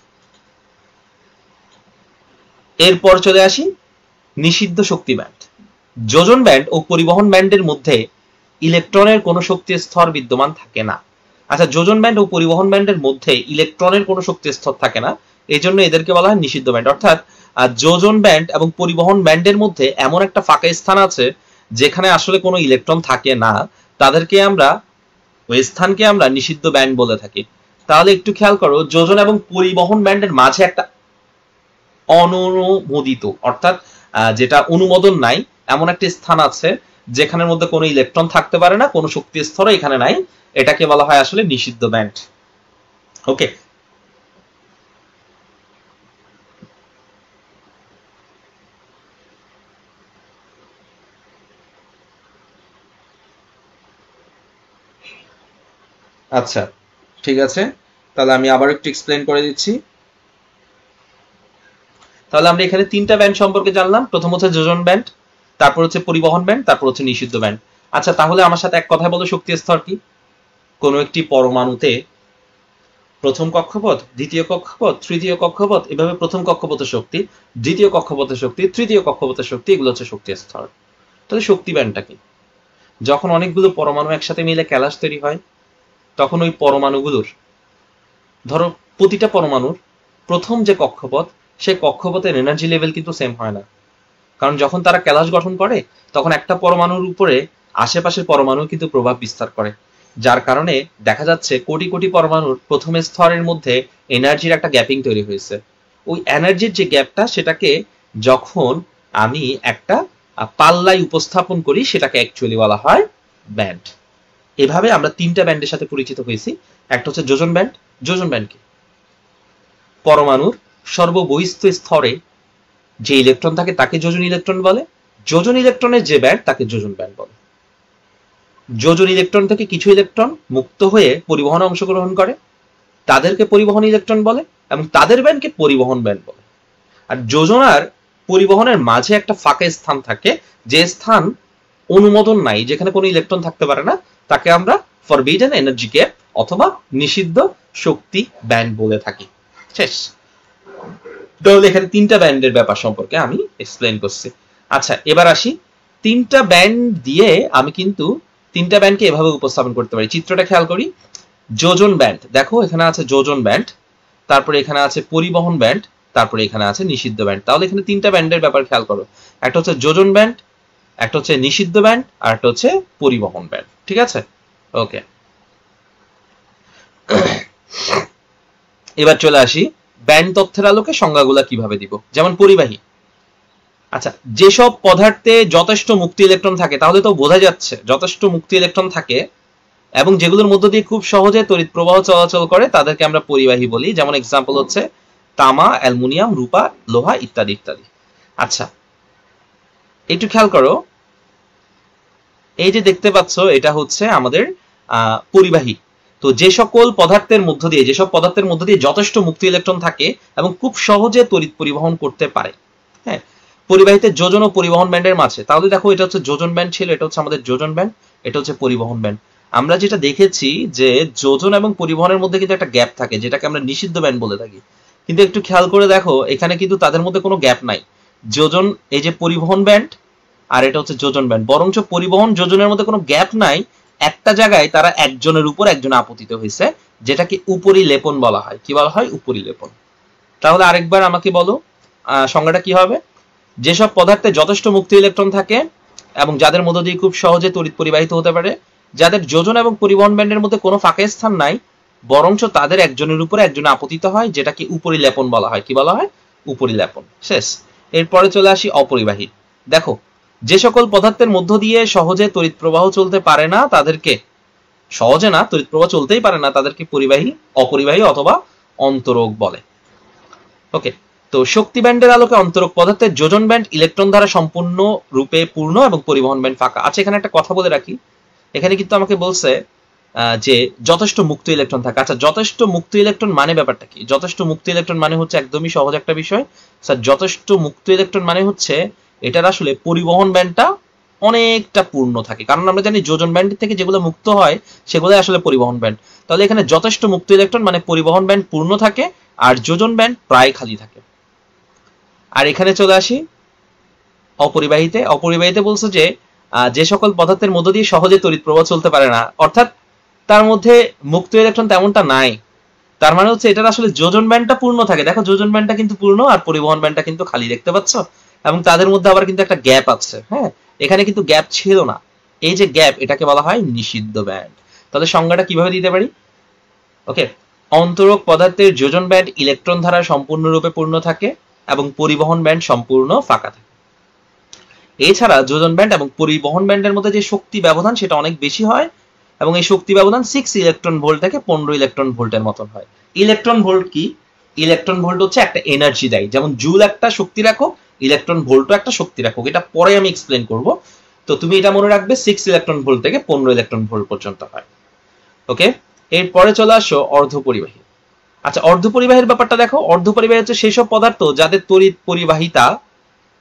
এরপর চলে আসি নিষিদ্ধ শক্তি ব্যান্ড। যোজন ব্যান্ড ও পরিবহন ব্যান্ডের মধ্যে ইলেকট্রনের কোনো শক্তি স্তর বিদ্যমান থাকে না। আচ্ছা, যোজন ব্যান্ড ও পরিবহন ব্যান্ডের মধ্যে ইলেকট্রনের কোনো শক্তি স্তর থাকে না, এই জন্য এদেরকে বলা হয় নিষিদ্ধ ব্যান্ড। অর্থাৎ যোজন ব্যান্ড এবং পরিবহন ব্যান্ডের মধ্যে এমন একটা ফাঁকা স্থান আছে যেখানে আসলে কোনো ইলেকট্রন থাকে না, তাদেরকে আমরা ওই স্থানকে আমরা নিষিদ্ধ ব্যান্ড বলে থাকি। তাহলে একটু খেয়াল করো, যোজন এবং পরিবহন ব্যান্ডের মাঝে একটা অনুমোদিত অর্থাৎ যেটা অনুমোদন নাই এমন একটা স্থান আছে যেখানের মধ্যে কোনো ইলেকট্রন থাকতে পারে না, কোনো শক্তি স্তর এখানে নাই, এটাকে বলা হয় আসলে নিষিদ্ধ ব্যান্ড। ওকে, আচ্ছা ঠিক আছে, তাহলে আমি আবার একটু এক্সপ্লেন করে দিচ্ছি। তাহলে আমরা এখানে তিনটা ব্যান্ড সম্পর্কে জানলাম। প্রথম হচ্ছে যোজন ব্যান্ড, তারপর হচ্ছে পরিবহন ব্যান্ড, তারপর হচ্ছে নিষিদ্ধ ব্যান্ড। আচ্ছা তাহলে আমার সাথে এক কথা বলো, শক্তি স্তর কি? কোন একটি পরমাণুতে প্রথম কক্ষপথ, দ্বিতীয় কক্ষপথ, তৃতীয় কক্ষপথ, এভাবে প্রথম কক্ষপথের শক্তি, দ্বিতীয় কক্ষপথের শক্তি, তৃতীয় কক্ষপথের শক্তি, এগুলো হচ্ছে শক্তি স্তর। তাহলে শক্তি ব্যান্ডটা কি? যখন অনেকগুলো পরমাণু একসাথে মিলে ক্যালাস তৈরি হয়, তখন ওই পরমাণুগুলোর, ধরো প্রতিটা পরমাণুর প্রথম যে কক্ষপথ, সেই কক্ষপথের এনার্জি লেভেল কিন্তু সেম হয় না। কারণ যখন তারা ক্যালাস গঠন করে, তখন একটা পরমাণুর উপরে আশেপাশের পরমাণু কিন্তু প্রভাব বিস্তার করে, যার কারণে দেখা যাচ্ছে কোটি কোটি পরমাণুর প্রথম স্তরের মধ্যে এনার্জির একটা গ্যাপিং তৈরি হয়েছে। ওই এনার্জির যে গ্যাপটা, সেটাকে যখন আমি একটা পাল্লায় উপস্থাপন করি, সেটাকে অ্যাকচুয়ালি বলা হয় ব্যান্ড। এভাবে আমরা তিনটা ব্যান্ডের সাথে পরিচিত হয়েছি। একটা হচ্ছে যোজন ব্যান্ড। যোজন ব্যান্ড কি? পরমাণুর সর্ববহিস্থ স্তরে যে ইলেকট্রন থাকে তাকে যোজন ইলেকট্রন বলে। যোজন ইলেকট্রনের যে ব্যান্ড, তাকে যোজন ব্যান্ড বলে। যোজন ইলেকট্রন থেকে কিছু ইলেকট্রন মুক্ত হয়ে পরিবহনে অংশগ্রহণ করে, তাদেরকে পরিবহন ইলেকট্রন বলে, এবং তাদের ব্যান্ডকে পরিবহন ব্যান্ড বলে। আর যোজন আর পরিবহনের মাঝে একটা ফাঁকা স্থান থাকে, যে স্থান অনুমোদন নাই, যেখানে কোনো ইলেকট্রন থাকতে পারে না, তাকে আমরা ফরবিডেন এনার্জি গ্যাপ অথবা নিষিদ্ধ শক্তি ব্যান্ড বলে থাকি। শেষ। তাহলে এখানে তিনটা ব্যান্ডের ব্যাপার সম্পর্কে আমি এক্সপ্লেন করছি। আচ্ছা এবার আসি, তিনটা ব্যান্ড দিয়ে আমি কিন্তু তিনটা ব্যান্ডকে এভাবে উপস্থাপন করতে পারি। চিত্রটা খেয়াল করি। যোজন ব্যান্ড, দেখো এখানে আছে যোজন ব্যান্ড, তারপরে এখানে আছে পরিবহন ব্যান্ড, তারপরে এখানে আছে নিষিদ্ধ ব্যান্ড। তাহলে এখানে তিনটা ব্যান্ডের ব্যাপার খেয়াল করো। একটা হচ্ছে যোজন ব্যান্ড, একটা হচ্ছে নিষিদ্ধ ব্যান্ড, আর একটা হচ্ছে পরিবহন ব্যান্ড। ঠিক আছে, ওকে। এবার চলে আসি ব্যান্ড তথ্যের আলোকে সংজ্ঞাগুলা কিভাবে দিব। যেমন পরিবাহী। আচ্ছা, যেসব পদার্থে যথেষ্ট মুক্ত ইলেকট্রন থাকে, তাহলে তো বোঝা যাচ্ছে যথেষ্ট মুক্ত ইলেকট্রন থাকে এবং যেগুলোর মধ্য দিয়ে খুব সহজে তড়িৎ প্রবাহ চলাচল করে, তাদেরকে আমরা পরিবাহী বলি। যেমন এক্সাম্পল হচ্ছে তামা, অ্যালুমিনিয়াম, রূপা, লোহা ইত্যাদি ইত্যাদি। আচ্ছা একটু খেয়াল করো, এই যে দেখতে পাচ্ছ, এটা হচ্ছে আমাদের আহ পরিবাহী। তো যে সকল পদার্থের মধ্য দিয়ে যেসব পদার্থের মধ্য দিয়ে যথেষ্ট মুক্ত ইলেকট্রন থাকে এবং খুব সহজে তড়িৎ পরিবহন করতে পারে, হ্যাঁ, পরিবাহীতে যোজন ও পরিবহন ব্যান্ডের মাঝে। তাহলে দেখো এটা হচ্ছে যোজন ব্যান্ড ছিল, এটা হচ্ছে আমাদের যোজন ব্যান্ড, এটা হচ্ছে পরিবহন ব্যান্ড। আমরা যেটা দেখেছি যে যোজন এবং পরিবহনের মধ্যে কিন্তু একটা গ্যাপ থাকে, যেটাকে আমরা নিষিদ্ধ ব্যান্ড বলে থাকি। কিন্তু একটু খেয়াল করে দেখো, এখানে কিন্তু তাদের মধ্যে কোনো গ্যাপ নাই। যোজন, এই যে পরিবহন ব্যান্ড, আর এটা হচ্ছে যোজন ব্যান্ড, বরঞ্চ পরিবহন যোজনের মধ্যে কোনো গ্যাপ নাই, একটা জায়গায় তারা একজনের উপর একজন আপতিত হয়েছে, যেটাকে উপরিলেপন বলা হয়। কি বলা হয়? উপরিলেপন। তাহলে আরেকবার আমাকে বলো সংজ্ঞাটা কি হবে। যেসব পদার্থে যথেষ্ট মুক্ত ইলেকট্রন থাকে এবং যাদের মধ্য দিয়ে খুব সহজে তড়িৎ পরিবাহিত হতে পারে, যাদের যোজন এবং পরিবহন ব্যান্ডের মধ্যে কোনো ফাঁকা স্থান নাই, বরঞ্চ তাদের একজনের উপরে একজন আপতিত হয়, যেটাকে উপরিলেপন বলা হয়। কি বলা হয়? উপরিলেপন। শেষ। এরপরে চলে আসি অপরিবাহী। দেখো, যে সকল পদার্থের মধ্য দিয়ে সহজে তড়িৎ প্রবাহ চলতে পারে না, তাদেরকে, সহজে না, তড়িৎ প্রবাহ চলতেই পারে না, তাদেরকে পরিবাহী, অপরিবাহী অথবা অন্তরক বলে। ওকে, তো শক্তি ব্যান্ডের আলোকে অন্তরক পদার্থের যোজন ব্যান্ড ইলেকট্রন দ্বারা সম্পূর্ণ রূপে পূর্ণ এবং পরিবহন ব্যান্ড ফাঁকা। আচ্ছা এখানে একটা কথা বলে রাখি, এখানে কিন্তু আমাকে বলছে যে যথেষ্ট মুক্ত ইলেকট্রন থাকে। আচ্ছা যথেষ্ট মুক্ত ইলেকট্রন মানে ব্যাপারটা কি? যথেষ্ট মুক্ত ইলেকট্রন মানে হচ্ছে একদমই সহজ একটা বিষয় স্যার। যথেষ্ট মুক্ত ইলেকট্রন মানে হচ্ছে এটার আসলে পরিবহন ব্যান্ডটা অনেকটা পূর্ণ থাকে, কারণ আমরা জানি যোজন ব্যান্ড থেকে যেগুলো মুক্ত হয় সেগুলো আসলে পরিবহন ব্যান্ড। তাহলে এখানে যথেষ্ট মুক্ত ইলেকট্রন মানে পরিবহন ব্যান্ড পূর্ণ থাকে আর যোজন ব্যান্ড প্রায় খালি থাকে। আর এখানে চলে আসি অপরিবাহীতে। অপরিবাহীতে বলছে যে যে সকল পদার্থের মধ্য দিয়ে সহজে তড়িৎ প্রবাহ চলতে পারে না, অর্থাৎ তার মধ্যে মুক্ত ইলেকট্রন তেমনটা নাই। তার মানে হচ্ছে এটার আসলে যোজন ব্যান্ডটা পূর্ণ থাকে। দেখো যোজন ব্যান্ডটা কিন্তু পূর্ণ আর পরিবহন ব্যান্ডটা কিন্তু খালি, দেখতে পাচ্ছ? এবং তাদের মধ্যে আবার কিন্তু একটা গ্যাপ আছে। হ্যাঁ, এখানে কিন্তু গ্যাপ ছিল না। এই যে গ্যাপ, এটাকে বলা হয় নিষিদ্ধ ব্যান্ড। তাহলে সংজ্ঞাটা কিভাবে দিতে পারি? ওকে, অন্তরক পদার্থের যোজন ব্যান্ড ইলেকট্রন ধারা সম্পূর্ণরূপে পূর্ণ থাকে এবং পরিবহন ব্যান্ড সম্পূর্ণ ফাঁকা থাকে। এছাড়া যোজন ব্যান্ড এবং পরিবহন ব্যান্ডের মধ্যে যে শক্তি ব্যবধান সেটা অনেক বেশি হয় এবং এই শক্তি ব্যবধান সিক্স ইলেকট্রন ভোল্ট থেকে পনেরো ইলেকট্রন ভোল্টের মতন হয়। ইলেকট্রন ভোল্ট কি? ইলেকট্রন ভোল্ট হচ্ছে একটা এনার্জি দেয়। যেমন জুল একটা শক্তি রাখো, ইলেকট্রন ভোল্টও একটা শক্তি রাখো। এটা পরে আমি এক্সপ্লেন করব। তো তুমি এটা মনে রাখবে, সিক্স ইলেকট্রন ভোল্ট থেকে পনেরো ইলেকট্রন ভোল্ট পর্যন্ত হয়। ওকে, এরপরে চলে আসো অর্ধপরিবাহী। আচ্ছা অর্ধপরিবাহীর ব্যাপারটা দেখো। অর্ধপরিবাহী হচ্ছে সেই সব পদার্থ যাদের তড়িৎ পরিবাহিতা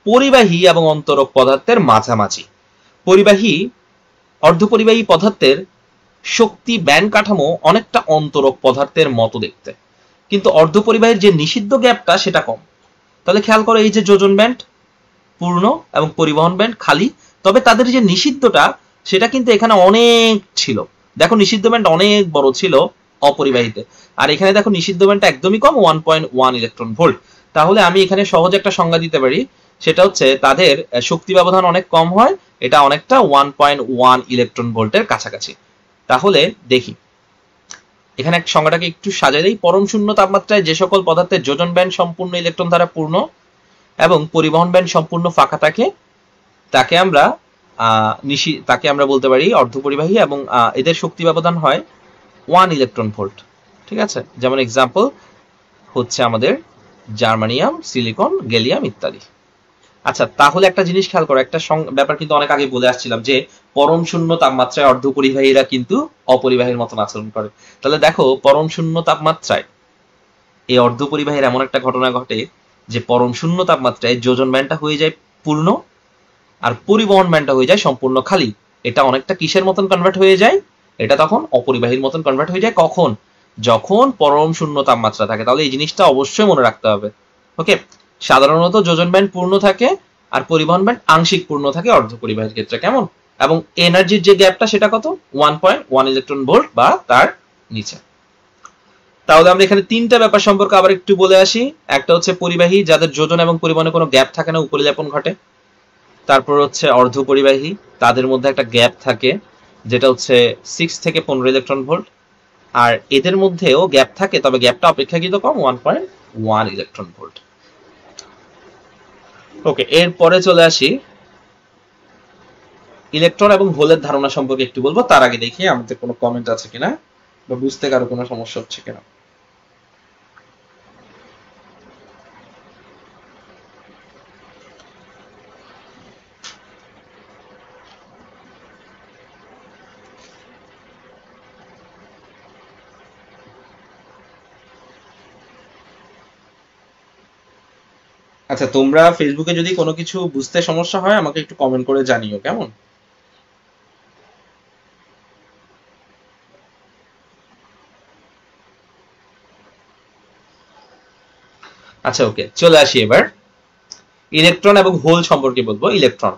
পরিবাহী এবং অন্তরক পদার্থের মাঝামাঝি। পরিবাহী অর্ধপরিবাহী পদার্থের শক্তি ব্যান্ড কাঠামো অনেকটা অন্তরক পদার্থের মতো দেখতে, কিন্তু অর্ধপরিবাহীর যে নিষিদ্ধ গ্যাপটা সেটা কম। তাহলে খেয়াল করো, এই যে যোজন ব্যান্ড পূর্ণ এবং পরিবহন ব্যান্ড খালি, তবে তাদের যে নিষিদ্ধটা সেটা কিন্তু এখানে অনেক ছিল। দেখো নিষিদ্ধ ব্যান্ড অনেক বড় ছিল অপরিবাহীতে, আর এখানে দেখো নিষিদ্ধ ব্যান্ডটা একদমই কম, one point one electron volt. তাহলে আমি এখানে সহজে একটা সংজ্ঞা দিতে পারি, সেটা হচ্ছে তাদের শক্তি ব্যবধান অনেক কম হয়, এটা অনেকটা ওয়ান পয়েন্ট ওয়ান ইলেকট্রন ভোল্টের কাছাকাছি। তাহলে দেখি এখানে এক সংজ্ঞাটাকে একটু সাজাই দেই। পরম শূন্য তাপমাত্রায় যে সকল পদার্থের যোজন ব্যান্ড সম্পূর্ণ ইলেকট্রন দ্বারা পূর্ণ এবং পরিবহন ব্যান্ড সম্পূর্ণ ফাঁকা থাকে, তাকে আমরা আহ নিশি তাকে আমরা বলতে পারি অর্ধপরিবাহী, এবং এদের শক্তি ব্যবধান হয় ওয়ান ইলেকট্রন ভোল্ট। ঠিক আছে, যেমন এক্সাম্পল হচ্ছে আমাদের জার্মানিয়াম, সিলিকন, গ্যালিয়াম ইত্যাদি। আচ্ছা, তাহলে একটা জিনিস খেয়াল করো, একটা ব্যাপার কিন্তু অনেক আগে বলে আসছিলাম যে পরম শূন্য তাপমাত্রায় অর্ধপরিবাহীরা কিন্তু অপরিবাহীর মতন আচরণ করে। তাহলে দেখো পরম শূন্য তাপমাত্রায় এই অর্ধপরিবাহীর এমন একটা ঘটনা ঘটে যে পরম শূন্য তাপমাত্রায় যোজন ব্যান্ডটা হয়ে যায় পূর্ণ আর পরিবহন ব্যান্ডটা হয়ে যায় সম্পূর্ণ খালি। এটা অনেকটা কিসের মতন কনভার্ট হয়ে যায়? এটা তখন অপরিবাহীর মতন কনভার্ট হয়ে যায়। কখন? যখন পরম শূন্য তাপমাত্রা থাকে। তাহলে এই জিনিসটা অবশ্যই মনে রাখতে হবে। ওকে, সাধারণত যোজন ব্যান্ড পূর্ণ থাকে আর পরিবহন ব্যান্ড আংশিক পূর্ণ থাকে অর্ধপরিবাহীর ক্ষেত্রে। কেমন? এবং এনার্জির যে গ্যাপটা সেটা কত? One point one electron volt বা তার নিচে। তাহলে আমরা এখানে তিনটা ব্যাপার সম্পর্কে আবার একটু বলে আসি। একটা হচ্ছে পরিবাহী, যাদের যোজন এবং পরিবহনে কোনো গ্যাপ থাকে না, উপরিলেপন ঘটে। তারপর হচ্ছে অর্ধপরিবাহী, তাদের মধ্যে একটা গ্যাপ থাকে যেটা হচ্ছে সিক্স থেকে পনেরো ইলেকট্রন ভোল্ট, আর এদের মধ্যেও গ্যাপ থাকে, তবে গ্যাপটা অপেক্ষাকৃত কম, one point one electron volt. Okay, এরপরে চলে আসি ইলেকট্রন এবং হোলের ধারণা সম্পর্কে একটু বলবো। তার আগে দেখি আমাদের কোনো কমেন্ট আছে কিনা বা বুঝতে কারো কোনো সমস্যা হচ্ছে কিনা। আচ্ছা, তোমরা ফেসবুকে যদি কোনো কিছু বুঝতে সমস্যা হয় আমাকে একটু কমেন্ট করে জানিও, কেমন? আচ্ছা, ওকে, চলে আসি এবার ইলেকট্রন এবং হোল সম্পর্কে বলবো। ইলেকট্রন,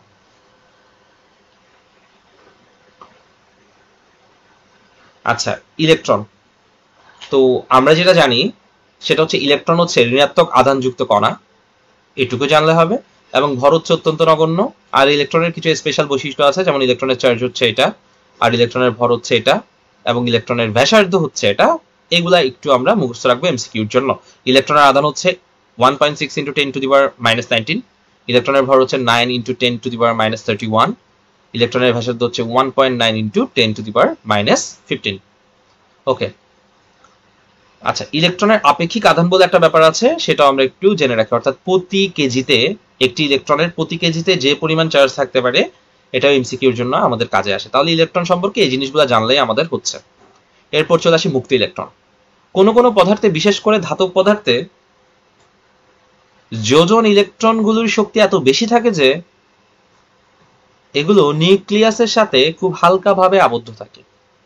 আচ্ছা ইলেকট্রন, তো আমরা যেটা জানি সেটা হচ্ছে ইলেকট্রন হচ্ছে ঋণাত্মক আধানযুক্ত কণা, এটুকু জানলে হবে। এবং ভর হচ্ছে অত্যন্ত নগণ্য। আর ইলেকট্রনের কিছু স্পেশাল বৈশিষ্ট্য আছে, যেমন ইলেকট্রনের চার্জ হচ্ছে এটা, আর ইলেকট্রনের ভর হচ্ছে এটা, এবং ইলেকট্রনের ব্যাসার্ধ হচ্ছে এটা। এগুলা একটু আমরা মুখস্থ রাখবো এমসিকিউর জন্য। ইলেকট্রনের আধান হচ্ছে one point six into ten to the power minus nineteen, ইলেকট্রনের ভর হচ্ছে nine into ten to the power minus thirty one, ইলেকট্রনের ব্যাসার্ধ হচ্ছে one point nine into ten to the power minus fifteen. Okay, আচ্ছা, ইলেকট্রনের আপেক্ষিক আধান বলে একটা ব্যাপার আছে, সেটা আমরা একটু জেনে রাখি। অর্থাৎ প্রতি কেজিতে একটি ইলেকট্রনের প্রতি কেজিতে যে পরিমাণ চার্জ থাকতে পারে, এটাও এমসিকিউর জন্য আমাদের কাজে আসে। তাহলে ইলেকট্রন সম্পর্কে এই জিনিসগুলো জানলেই আমাদের হচ্ছে। এরপর চলে আসি মুক্ত ইলেকট্রন। কোনো কোনো পদার্থে, বিশেষ করে ধাতব পদার্থে, যোজন ইলেকট্রনগুলোর শক্তি এত বেশি থাকে যে এগুলো নিউক্লিয়াসের সাথে খুব হালকাভাবে আবদ্ধ থাকে।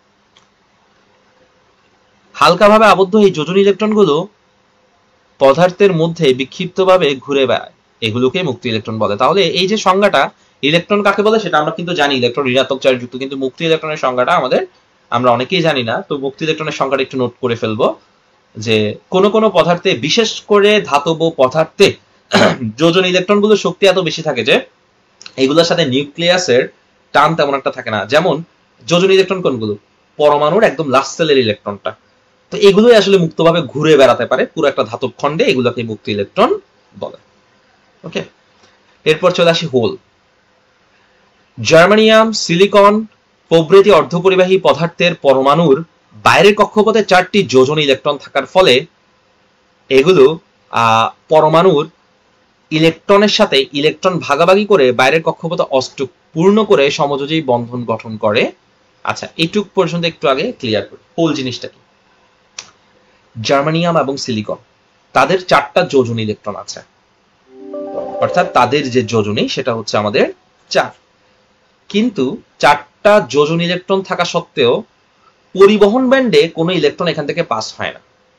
হালকাভাবে আবদ্ধ এই যোজন ইলেকট্রনগুলো পদার্থের মধ্যে বিক্ষিপ্তভাবে ঘুরে বেড়ায়, এগুলোকে মুক্ত ইলেকট্রন বলে। তাহলে এই যে সংজ্ঞাটা, ইলেকট্রন কাকে বলে সেটা আমরা কিন্তু জানি, ইলেকট্রন ঋণাত্মক চার্জযুক্ত, কিন্তু মুক্ত ইলেকট্রনের সংজ্ঞাটা আমাদের আমরা অনেকেই জানি না। তো মুক্ত ইলেকট্রনের সংজ্ঞাটা একটু নোট করে ফেলবো, যে কোন কোন পদার্থে, বিশেষ করে ধাতব পদার্থে, যোজন ইলেকট্রনগুলোর শক্তি এত বেশি থাকে যে এগুলোর সাথে নিউক্লিয়াসের টান তেমন একটা থাকে না। যেমন যোজন ইলেকট্রন কোনগুলো? পরমাণুর একদম লাস্ট সেলের ইলেকট্রনটা। তো এগুলোই আসলে মুক্তভাবে ঘুরে বেড়াতে পারে পুরো একটা ধাতব খণ্ডে, এগুলোকে মুক্ত ইলেকট্রন বলে। ওকে, এরপর চলে আসি হোল। জার্মানিয়াম, সিলিকন প্রভৃতি অর্ধপরিবাহী পদার্থের পরমাণুর বাইরের কক্ষপথে চারটি যোজন ইলেকট্রন থাকার ফলে এগুলো আহ পরমাণুর ইলেকট্রনের সাথে ইলেকট্রন ভাগাভাগি করে বাইরের কক্ষপথে অষ্টক পূর্ণ করে সমযোজী বন্ধন গঠন করে। আচ্ছা, এইটুক পর্যন্ত একটু আগে ক্লিয়ার করি। হোল জিনিসটা কি? জার্মানিয়াম এবং সিলিকন, তাদের চারটা যোজন ইলেকট্রন আছে। অর্থাৎ তাদের যে যোজনী সেটা হচ্ছে আমাদের চার। কিন্তু চারটা যোজন ইলেকট্রন থাকা সত্ত্বেও পরিবহন ব্যান্ডে কোনো ইলেকট্রন এখান থেকে পাস হয় না।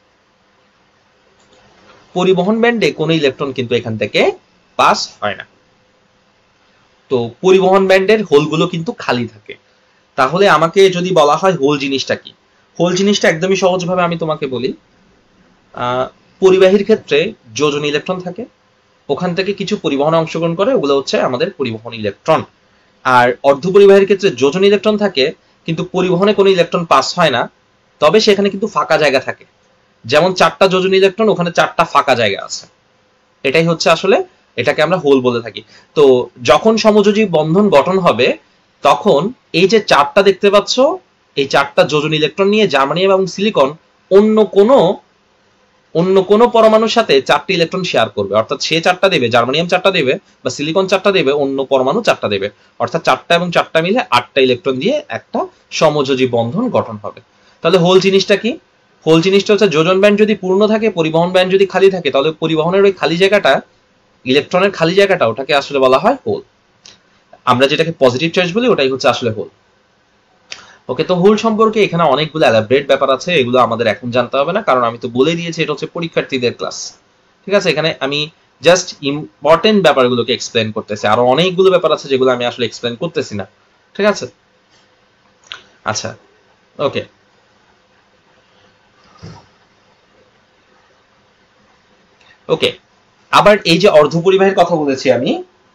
পরিবহন ব্যান্ডে কোনো ইলেকট্রন কিন্তু এখান থেকে পাস হয় না। তো পরিবহন ব্যান্ডের হোলগুলো কিন্তু খালি থাকে। তাহলে আমাকে যদি বলা হয় হোল জিনিসটা কি, হোল জিনিসটা একদমই সহজভাবে আমি তোমাকে বলি। পরিবাহীর ক্ষেত্রে যোজন ইলেকট্রন থাকে, ওখান থেকে কিছু পরিবহনে অংশগ্রহণ করে, ওগুলো হচ্ছে আমাদের পরিবহন ইলেকট্রন। আর অর্ধপরিবাহীর ক্ষেত্রে যোজন ইলেকট্রন থাকে কিন্তু পরিবহনে কোনো ইলেকট্রন পাস হয় না, তবে সেখানে কিন্তু ফাঁকা জায়গা থাকে। যেমন চারটা যোজন ইলেকট্রন, ওখানে চারটা ফাঁকা জায়গা আছে। এটাই হচ্ছে আসলে, এটাকে আমরা হোল বলে থাকি। তো যখন সমযোজী বন্ধন গঠন হবে তখন এই যে চারটা দেখতে পাচ্ছ, এই চারটা যোজন ইলেকট্রন নিয়ে জার্মানিয়াম এবং সিলিকন অন্য কোনো অন্য কোনো পরমাণুর সাথে চারটি ইলেকট্রন শেয়ার করবে। অর্থাৎ সে চারটা দেবে, জার্মানিয়াম চারটা দেবে বা সিলিকন চারটা দেবে, অন্য পরমাণু চারটা দেবে। অর্থাৎ চারটা এবং চারটা মিলে আটটা ইলেকট্রন দিয়ে একটা সমযোজী বন্ধন গঠন হবে। তাহলে হোল জিনিসটা কি? হোল জিনিসটা হচ্ছে যোজন ব্যান্ড যদি পূর্ণ থাকে, পরিবহন ব্যান্ড যদি খালি থাকে, তাহলে পরিবহনের ওই খালি জায়গাটা, ইলেকট্রনের খালি জায়গাটা, ওটাকে আসলে বলা হয় হোল। আমরা যেটাকে পজিটিভ চার্জ বলি ওটাই হচ্ছে আসলে হোল। ওকে, তো হোল সম্পর্কে এখানে অনেকগুলো এলাবোরেট ব্যাপার আছে, এগুলো আমাদের এখন জানতে হবে না, কারণ আমি তো বলে দিয়েছি এটা হচ্ছে পরীক্ষার্থীদের ক্লাস। ঠিক আছে, এখানে আমি জাস্ট ইম্পর্টেন্ট ব্যাপারগুলোকে এক্সপ্লেন করতেছি, আরো অনেকগুলো ব্যাপার আছে যেগুলো আমি আসলে এক্সপ্লেন করতেছি না। ঠিক আছে, আচ্ছা, ওকে। ওকে, আবার এই যে অর্ধপরিবাহীর কথা বলেছি আমি,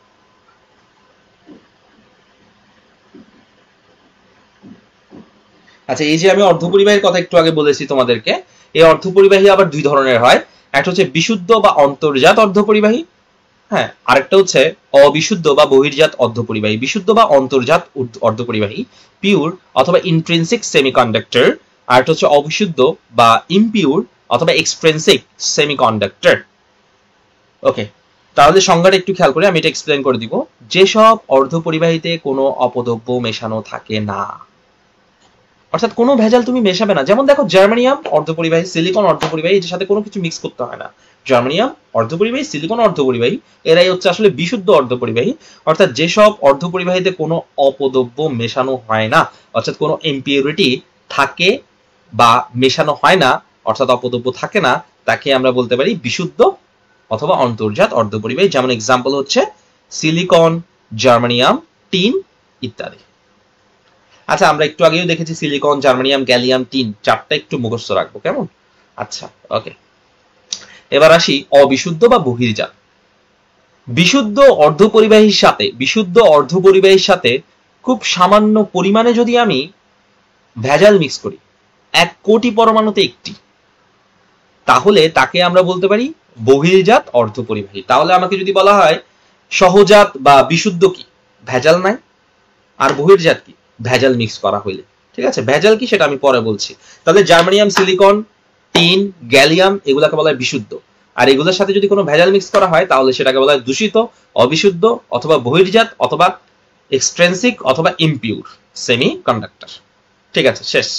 আচ্ছা এই যে আমি অর্ধপরিবাহীর কথা একটু আগে বলেছি তোমাদেরকে, এই অর্ধপরিবাহী আবার দুই ধরনের হয়। একটা হচ্ছে বিশুদ্ধ বা অন্তর্জাত অর্ধপরিবাহী, হ্যাঁ, আরেকটা হচ্ছে অবিশুদ্ধ বা বহির্জাত অর্ধপরিবাহী। বিশুদ্ধ বা অন্তর্জাত অর্ধপরিবাহী, পিওর অথবা ইন্ট্রিনসিক সেমিকন্ডাক্টর। আরেকটা হচ্ছে অবিশুদ্ধ বা ইমপিওর অথবা এক্সট্রিনসিক সেমিকন্ডাক্টর। ওকে, তাহলে সংজ্ঞাটা একটু খেয়াল করে আমি এটা এক্সপ্লেন করে দিব। যেসব অর্ধপরিবাহীতে কোনো অপদ্রব্য মেশানো থাকে না, অর্থাৎ কোনো ভেজাল তুমি মেশাবে না। যেমন দেখো জার্মানিয়াম অর্ধপরিবাহী, সিলিকন অর্ধপরিবাহী, এর সাথে কোনো কিছু মিক্স করতে হয় না। জার্মানিয়াম অর্ধপরিবাহী, সিলিকন অর্ধপরিবাহী, এরাই হচ্ছে আসলে বিশুদ্ধ অর্ধপরিবাহী। অর্থাৎ যেসব অর্ধপরিবাহীতে কোনো অপদ্রব্য মেশানো হয় না, অর্থাৎ কোনো ইমপিউরিটি থাকে বা মেশানো হয় না, অর্থাৎ অপদ্রব্য থাকে না, তাকে আমরা বলতে পারি বিশুদ্ধ অথবা অন্তর্জাত অর্ধপরিবাহী। যেমন এক্সাম্পল হচ্ছে সিলিকন, জার্মানিয়াম, টিন ইত্যাদি। আচ্ছা, আমরা একটু আগেও দেখেছি সিলিকন, জার্মানিয়াম, গ্যালিয়াম, টিন, চারটা একটু মুখস্থ রাখবো, কেমন? আচ্ছা, ওকে। এবার আসি অবিশুদ্ধ বা বহির্জাত। বিশুদ্ধ অর্ধপরিবাহীর সাথে বিশুদ্ধ অর্ধপরিবাহীর সাথে খুব সামান্য পরিমাণে যদি আমি ভেজাল মিক্স করি, এক কোটি পরমাণুতে একটি, তাহলে তাকে আমরা বলতে পারি বহির্জাত অর্ধপরিবাহী। তাহলে আমাকে যদি বলা হয় সহজাত বা বিশুদ্ধ কি? ভেজাল নাই। আর বহির্জাত কি? ভেজাল মিক্স করা হইলে। ঠিক আছে, ভেজাল কি সেটা আমি পরে বলছি। তাহলে জার্মানিয়াম, সিলিকন, টিন, গ্যালিয়াম, এগুলাকে বলা হয় বিশুদ্ধ। আর এগুলোর সাথে যদি কোনো ভেজাল মিক্স করা হয় তাহলে সেটাকে বলা হয় দূষিত, অবিশুদ্ধ অথবা বহির্জাত অথবা এক্সট্রিনসিক অথবা ইমপিউর সেমি কন্ডাক্টর। ঠিক আছে, শেষ।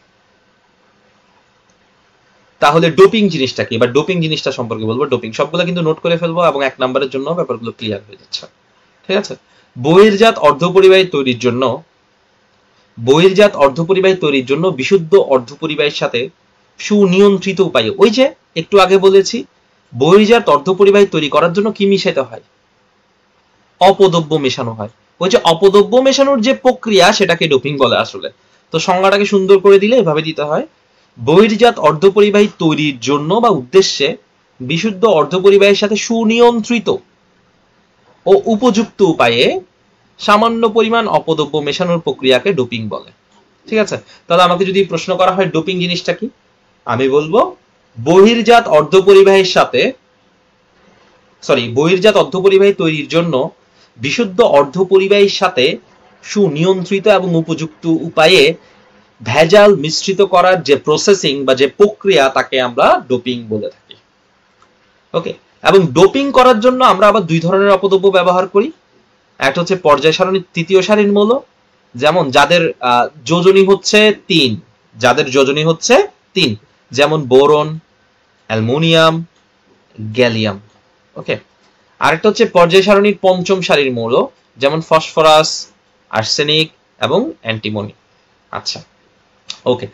তাহলে ডোপিং জিনিসটা কি? এবার ডোপিং জিনিসটা সম্পর্কে বলবো। ডোপিং সবগুলো কিন্তু নোট করে ফেলবো এবং এক নম্বরের জন্য ব্যাপারগুলো ক্লিয়ার হয়ে যাচ্ছে। ঠিক আছে, বহির্জাত অর্ধপরিবাহী তৈরির জন্য বহির্জাত অর্ধপরিবাহী তৈরির জন্য বিশুদ্ধ অর্ধপরিবাহীর সাথে সুনিয়ন্ত্রিত উপায়ে, ওই যে একটু আগে বলেছি, বহির্জাত অর্ধপরিবাহী তৈরি করার জন্য কি মিশাইতে হয়? অপদ্রব্য মেশানো হয়। ওই যে অপদ্রব্য মেশানোর যে প্রক্রিয়া, সেটাকে ডোপিং বলে আসলে। তো সংজ্ঞাটাকে সুন্দর করে দিলে এভাবে দিতে হয়: বহির্জাত অর্ধপরিবাহী তৈরির জন্য বা উদ্দেশ্যে বিশুদ্ধ অর্ধপরিবাহীর সাথে সুনিয়ন্ত্রিত ও উপযুক্ত উপায়ে সামান্য পরিমাণ অপদ্রব্য মেশানোর প্রক্রিয়াকে ডোপিং বলে। ঠিক আছে, তাহলে আমাকে যদি প্রশ্ন করা হয় ডোপিং জিনিসটা কি, আমি বলবো বহির্জাত অর্ধপরিবাহীর সাথে সরি বহির্জাত অর্ধপরিবাহী তৈরির জন্য বিশুদ্ধ অর্ধপরিবাহীর সাথে সুনিয়ন্ত্রিত এবং উপযুক্ত উপায়ে ভেজাল মিশ্রিত করার যে প্রসেসিং বা যে প্রক্রিয়া, তাকে আমরা ডোপিং বলে থাকি। ওকে, এবং ডোপিং করার জন্য আমরা আবার দুই ধরনের অপদ্রব্য ব্যবহার করি। একটা হচ্ছে পর্যায় সারণীর তৃতীয় সারির মৌল, যেমন যাদের যোজনী হচ্ছে তিন, যাদের যোজনী হচ্ছে তিন, যেমন বোরন, অ্যালুমিনিয়াম, গ্যালিয়াম। ওকে, আরেকটা হচ্ছে পর্যায় সারণীর পঞ্চম সারির মৌল, যেমন ফসফরাস, আর্সেনিক এবং অ্যান্টিমনি। আচ্ছা ওকে,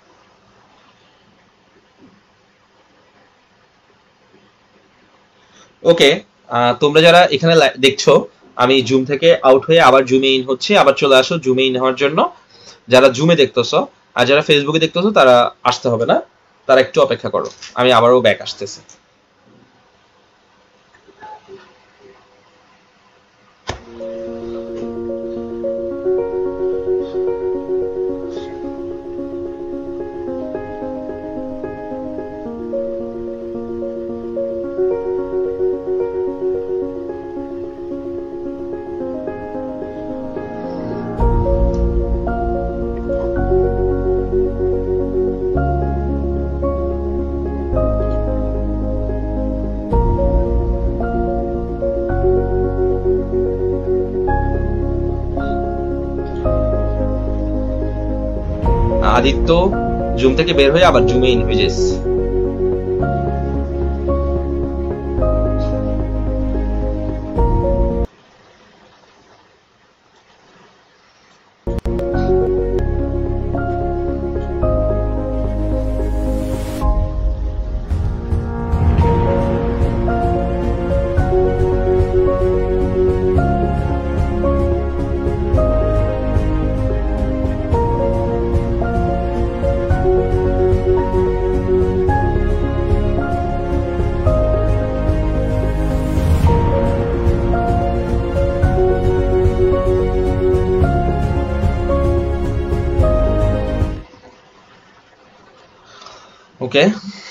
ওকে তোমরা যারা এখানে দেখছো, আমি জুম থেকে আউট হয়ে আবার জুমে ইন হচ্ছে, আবার চলে আসো জুমে ইন হওয়ার জন্য। যারা জুমে দেখতেছো আর যারা ফেসবুকে দেখতেছো তারা আসতে হবে না, তারা একটু অপেক্ষা করো, আমি আবারও ব্যাক আসতেছি। আদিত্য জুম থেকে বের হয়ে আবার জুমে ইন হয়ে যাচ্ছে। ওকে,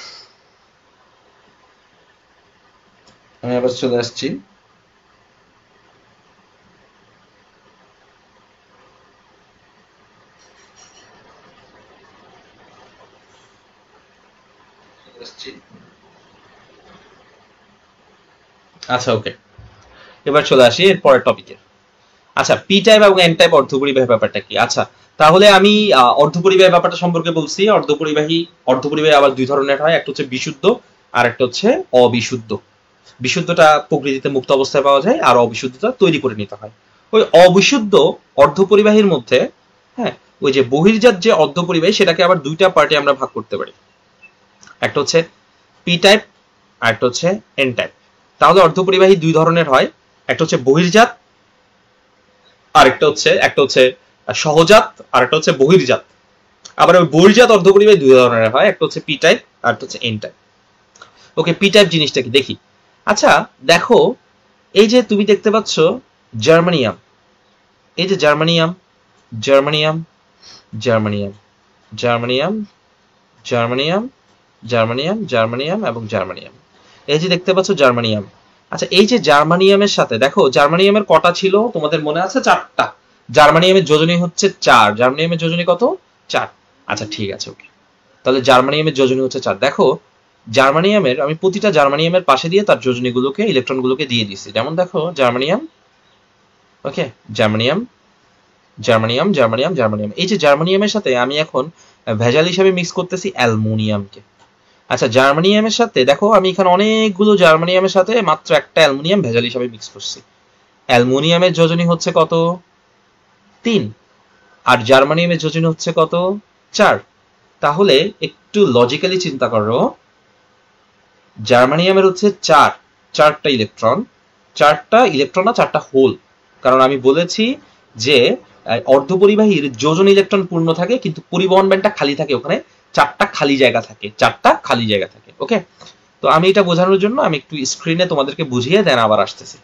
আমি আবার চলে আসছি। আচ্ছা ওকে, এবার চলে আসি এর পরের টপিকে। আচ্ছা, পি টাইপ এবং এন টাইপ অর্ধপরিবাহী ব্যাপারটা কি? আচ্ছা, তাহলে আমি অর্ধপরিবাহী ব্যাপারটা সম্পর্কে বলছি। অর্ধপরিবাহী অর্ধপরিবাহী আবার দুই ধরনের হয়, একটা হচ্ছে বিশুদ্ধ আর একটা হচ্ছে অবিশুদ্ধ। বিশুদ্ধটা প্রকৃতিতে মুক্ত অবস্থায় পাওয়া যায়, আর অবিশুদ্ধতা তৈরি করে নিতে হয়। ওই অবিশুদ্ধ অর্ধপরিবাহীর মধ্যে, হ্যাঁ, ওই যে বহির্জাত যে অর্ধপরিবাহী, সেটাকে আবার দুইটা পার্টে আমরা ভাগ করতে পারি। একটা হচ্ছে পি টাইপ আর একটা হচ্ছে এন টাইপ। তাহলে অর্ধপরিবাহী দুই ধরনের হয়, একটা হচ্ছে বহির্জাত আর একটা হচ্ছে একটা হচ্ছে সহজাত আর একটা হচ্ছে বহির্জাত। আবার ওই বহির্জাত অর্ধপরিবাহী দুই ধরনের হয়, একটা হচ্ছে পি টাইপ আর একটা হচ্ছে N type. Okay, P type জিনিসটা কি দেখি। আচ্ছা দেখো, এই যে তুমি দেখতে পাচ্ছ জার্মানিয়াম, এই যে germanium germanium germanium germanium germanium germanium germanium এবং জার্মানিয়াম, এই যে দেখতে পাচ্ছ জার্মানিয়াম। আচ্ছা, এই যে জার্মানিয়ামের সাথে দেখো, জার্মানিয়ামের কটা ছিল তোমাদের মনে আছে? চারটা। জার্মানিয়ামের যোজনী হচ্ছে চার। জার্মানিয়ামের যোজনী কত? চার। আচ্ছা ঠিক আছে, ওকে, তাহলে জার্মানিয়ামের যোজনী হচ্ছে চার। দেখো জার্মানিয়ামের, আমি প্রতিটা জার্মানিয়ামের পাশে দিয়ে তার যোজনীগুলোকে, ইলেকট্রনগুলোকে দিয়ে দিচ্ছি। যেমন দেখো germanium, okay, germanium germanium germanium germanium. এই যে জার্মানিয়ামের সাথে আমি এখন ভেজাল হিসাবে মিক্স করতেছি অ্যালুমিনিয়ামকে। আচ্ছা, জার্মানিয়ামের সাথে দেখো আমি এখানে অনেকগুলো জার্মানিয়ামের সাথে মাত্র একটা অ্যালুমিনিয়াম ভেজাল হিসাবে মিক্স করছি। অ্যালুমিনিয়ামের যোজনী হচ্ছে কত? তিন। আর জার্মানিয়ামের যোজনী হচ্ছে কত? চার। তাহলে একটু লজিক্যালি চিন্তা করো, জার্মানিয়ামের হচ্ছে চার, চারটা ইলেকট্রন, চারটা ইলেকট্রন না, চারটা হোল। কারণ আমি বলেছি যে অর্ধপরিবাহীর যোজন ইলেকট্রন পূর্ণ থাকে, কিন্তু পরিবহন ব্যান্ডটা খালি থাকে, ওখানে চারটা খালি জায়গা থাকে, চারটা খালি জায়গা থাকে। ওকে, তো আমি এটা বোঝানোর জন্য আমি একটু স্ক্রিনে তোমাদেরকে বুঝিয়ে দেন আবার আসতেছি।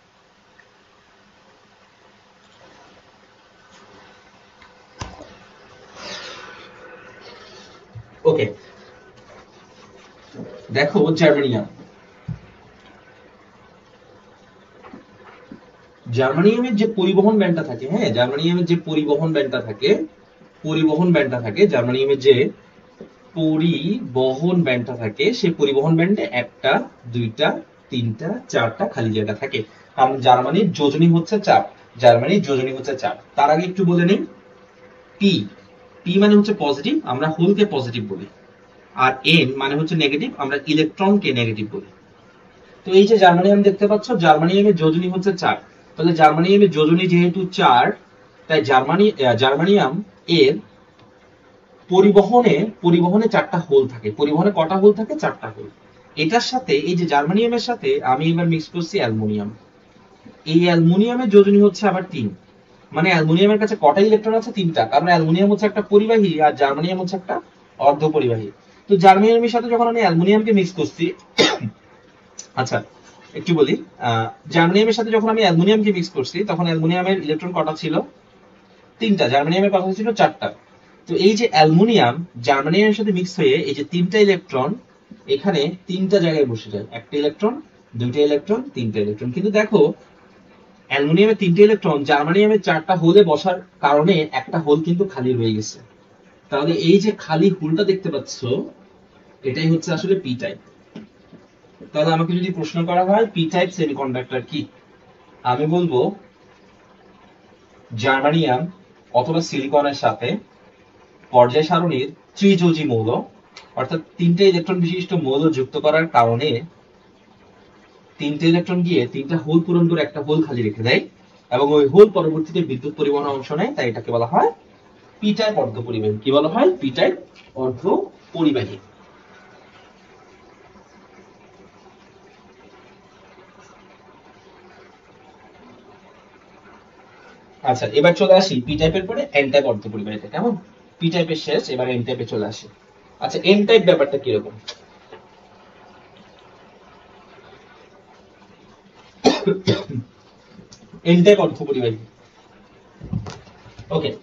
ওকে, দেখো জার্মানিয়াম, জার্মানিয়ামের যে পরিবহন ব্যান্ডটা থাকে, হ্যাঁ, জার্মানিয়ামের যে পরিবহন ব্যান্ডটা থাকে, পরিবহন ব্যান্ডটা থাকে জার্মানিয়ামের যে পরিবহন ব্যান্ডটা থাকে, সেই পরিবহন ব্যান্ডে একটা, দুইটা, তিনটা, চারটা খালি জায়গা থাকে। কারণ জার্মানির যোজনী হচ্ছে চার, জার্মানির যোজনী হচ্ছে চার। তার আগে একটু বলে নেই, পি, পি মানে হচ্ছে পজিটিভ, আমরা হোলকে পজিটিভ বলি। আর এন মানে হচ্ছে নেগেটিভ, আমরা ইলেকট্রনকে নেগেটিভ বলি। তো এই যে জার্মানিয়াম দেখতে পাচ্ছ, জার্মানিয়ামের যোজনী হচ্ছে চার, তাহলে জার্মানিয়ামের যোজনী যেহেতু চার, তাই জার্মানি জার্মানিয়াম এর পরিবহনে পরিবহনে চারটা হোল থাকে। পরিবহনে কটা হোল থাকে? চারটা হোল। এটার সাথে এই যে জার্মানিয়ামের সাথে আমি এবার মিক্স করছি অ্যালুমিনিয়াম। এই অ্যালুমিনিয়ামের যোজনী হচ্ছে আবার তিন, মানে অ্যালুমিনিয়ামের কাছে কটা ইলেকট্রন আছে? তিনটা, কারণ অ্যালুমিনিয়াম হচ্ছে একটা পরিবাহী আর জার্মানিয়াম হচ্ছে একটা অর্ধ পরিবাহী। তো জার্মানিয়ামের সাথে যখন আমি অ্যালুমিনিয়ামকে মিক্স করছি, আচ্ছা একটু বলি, জার্মানিয়ামের সাথে যখন আমি অ্যালুমিনিয়ামকে মিক্স করছি তখন অ্যালুমিনিয়ামের ইলেকট্রন কটা ছিল? তিনটা। জার্মানিয়ামের কথা ছিল চারটা। তো এই যে অ্যালুমিনিয়াম জার্মানিয়ামের সাথে মিক্স হয়ে এই যে তিনটা ইলেকট্রন এখানে তিনটা জায়গায় বসে যায়, একটা ইলেকট্রন, দুইটা ইলেকট্রন, তিনটা ইলেকট্রন। কিন্তু দেখো অ্যালুমিনিয়ামের তিনটে ইলেকট্রন জার্মানিয়ামের চারটা হোলে বসার কারণে একটা হোল কিন্তু খালি রয়ে গেছে। তাহলে এই যে খালি হোলটা দেখতে পাচ্ছ এটাই হচ্ছে আসলে পি টাইপ। তাহলে আমাকে যদি প্রশ্ন করা হয় পি টাইপ সেমিকন্ডাক্টর কি, আমি বলবো জার্মানিয়াম অথবা সিলিকনের সাথে পর্যায় সারণীর ত্রিযোজী মৌল অর্থাৎ তিনটে ইলেকট্রন বিশিষ্ট মৌল যুক্ত করার কারণে তিনটে ইলেকট্রন গিয়ে তিনটা হোল পূরণ করে একটা হোল খালি রেখে দেয় এবং ওই হোল পরবর্তীতে বিদ্যুৎ পরিবহনে অংশ নেয়, তাই এটাকে বলা হয় পি টাইপ অর্ধ পরিবাহী। কি বলা হয়? পি টাইপ অর্ধ পরিবাহী। আচ্ছা এবার চলে আসি পি টাইপের পরে এন টাইপ অর্ধ পরিবাহীতে। কেমন? পি টাইপের শেষ, এবার এন টাইপে চলে আসি। আচ্ছা এন টাইপ ব্যাপারটা কিরকম? এন টাইপ অর্ধ পরিবাহী। ওকে,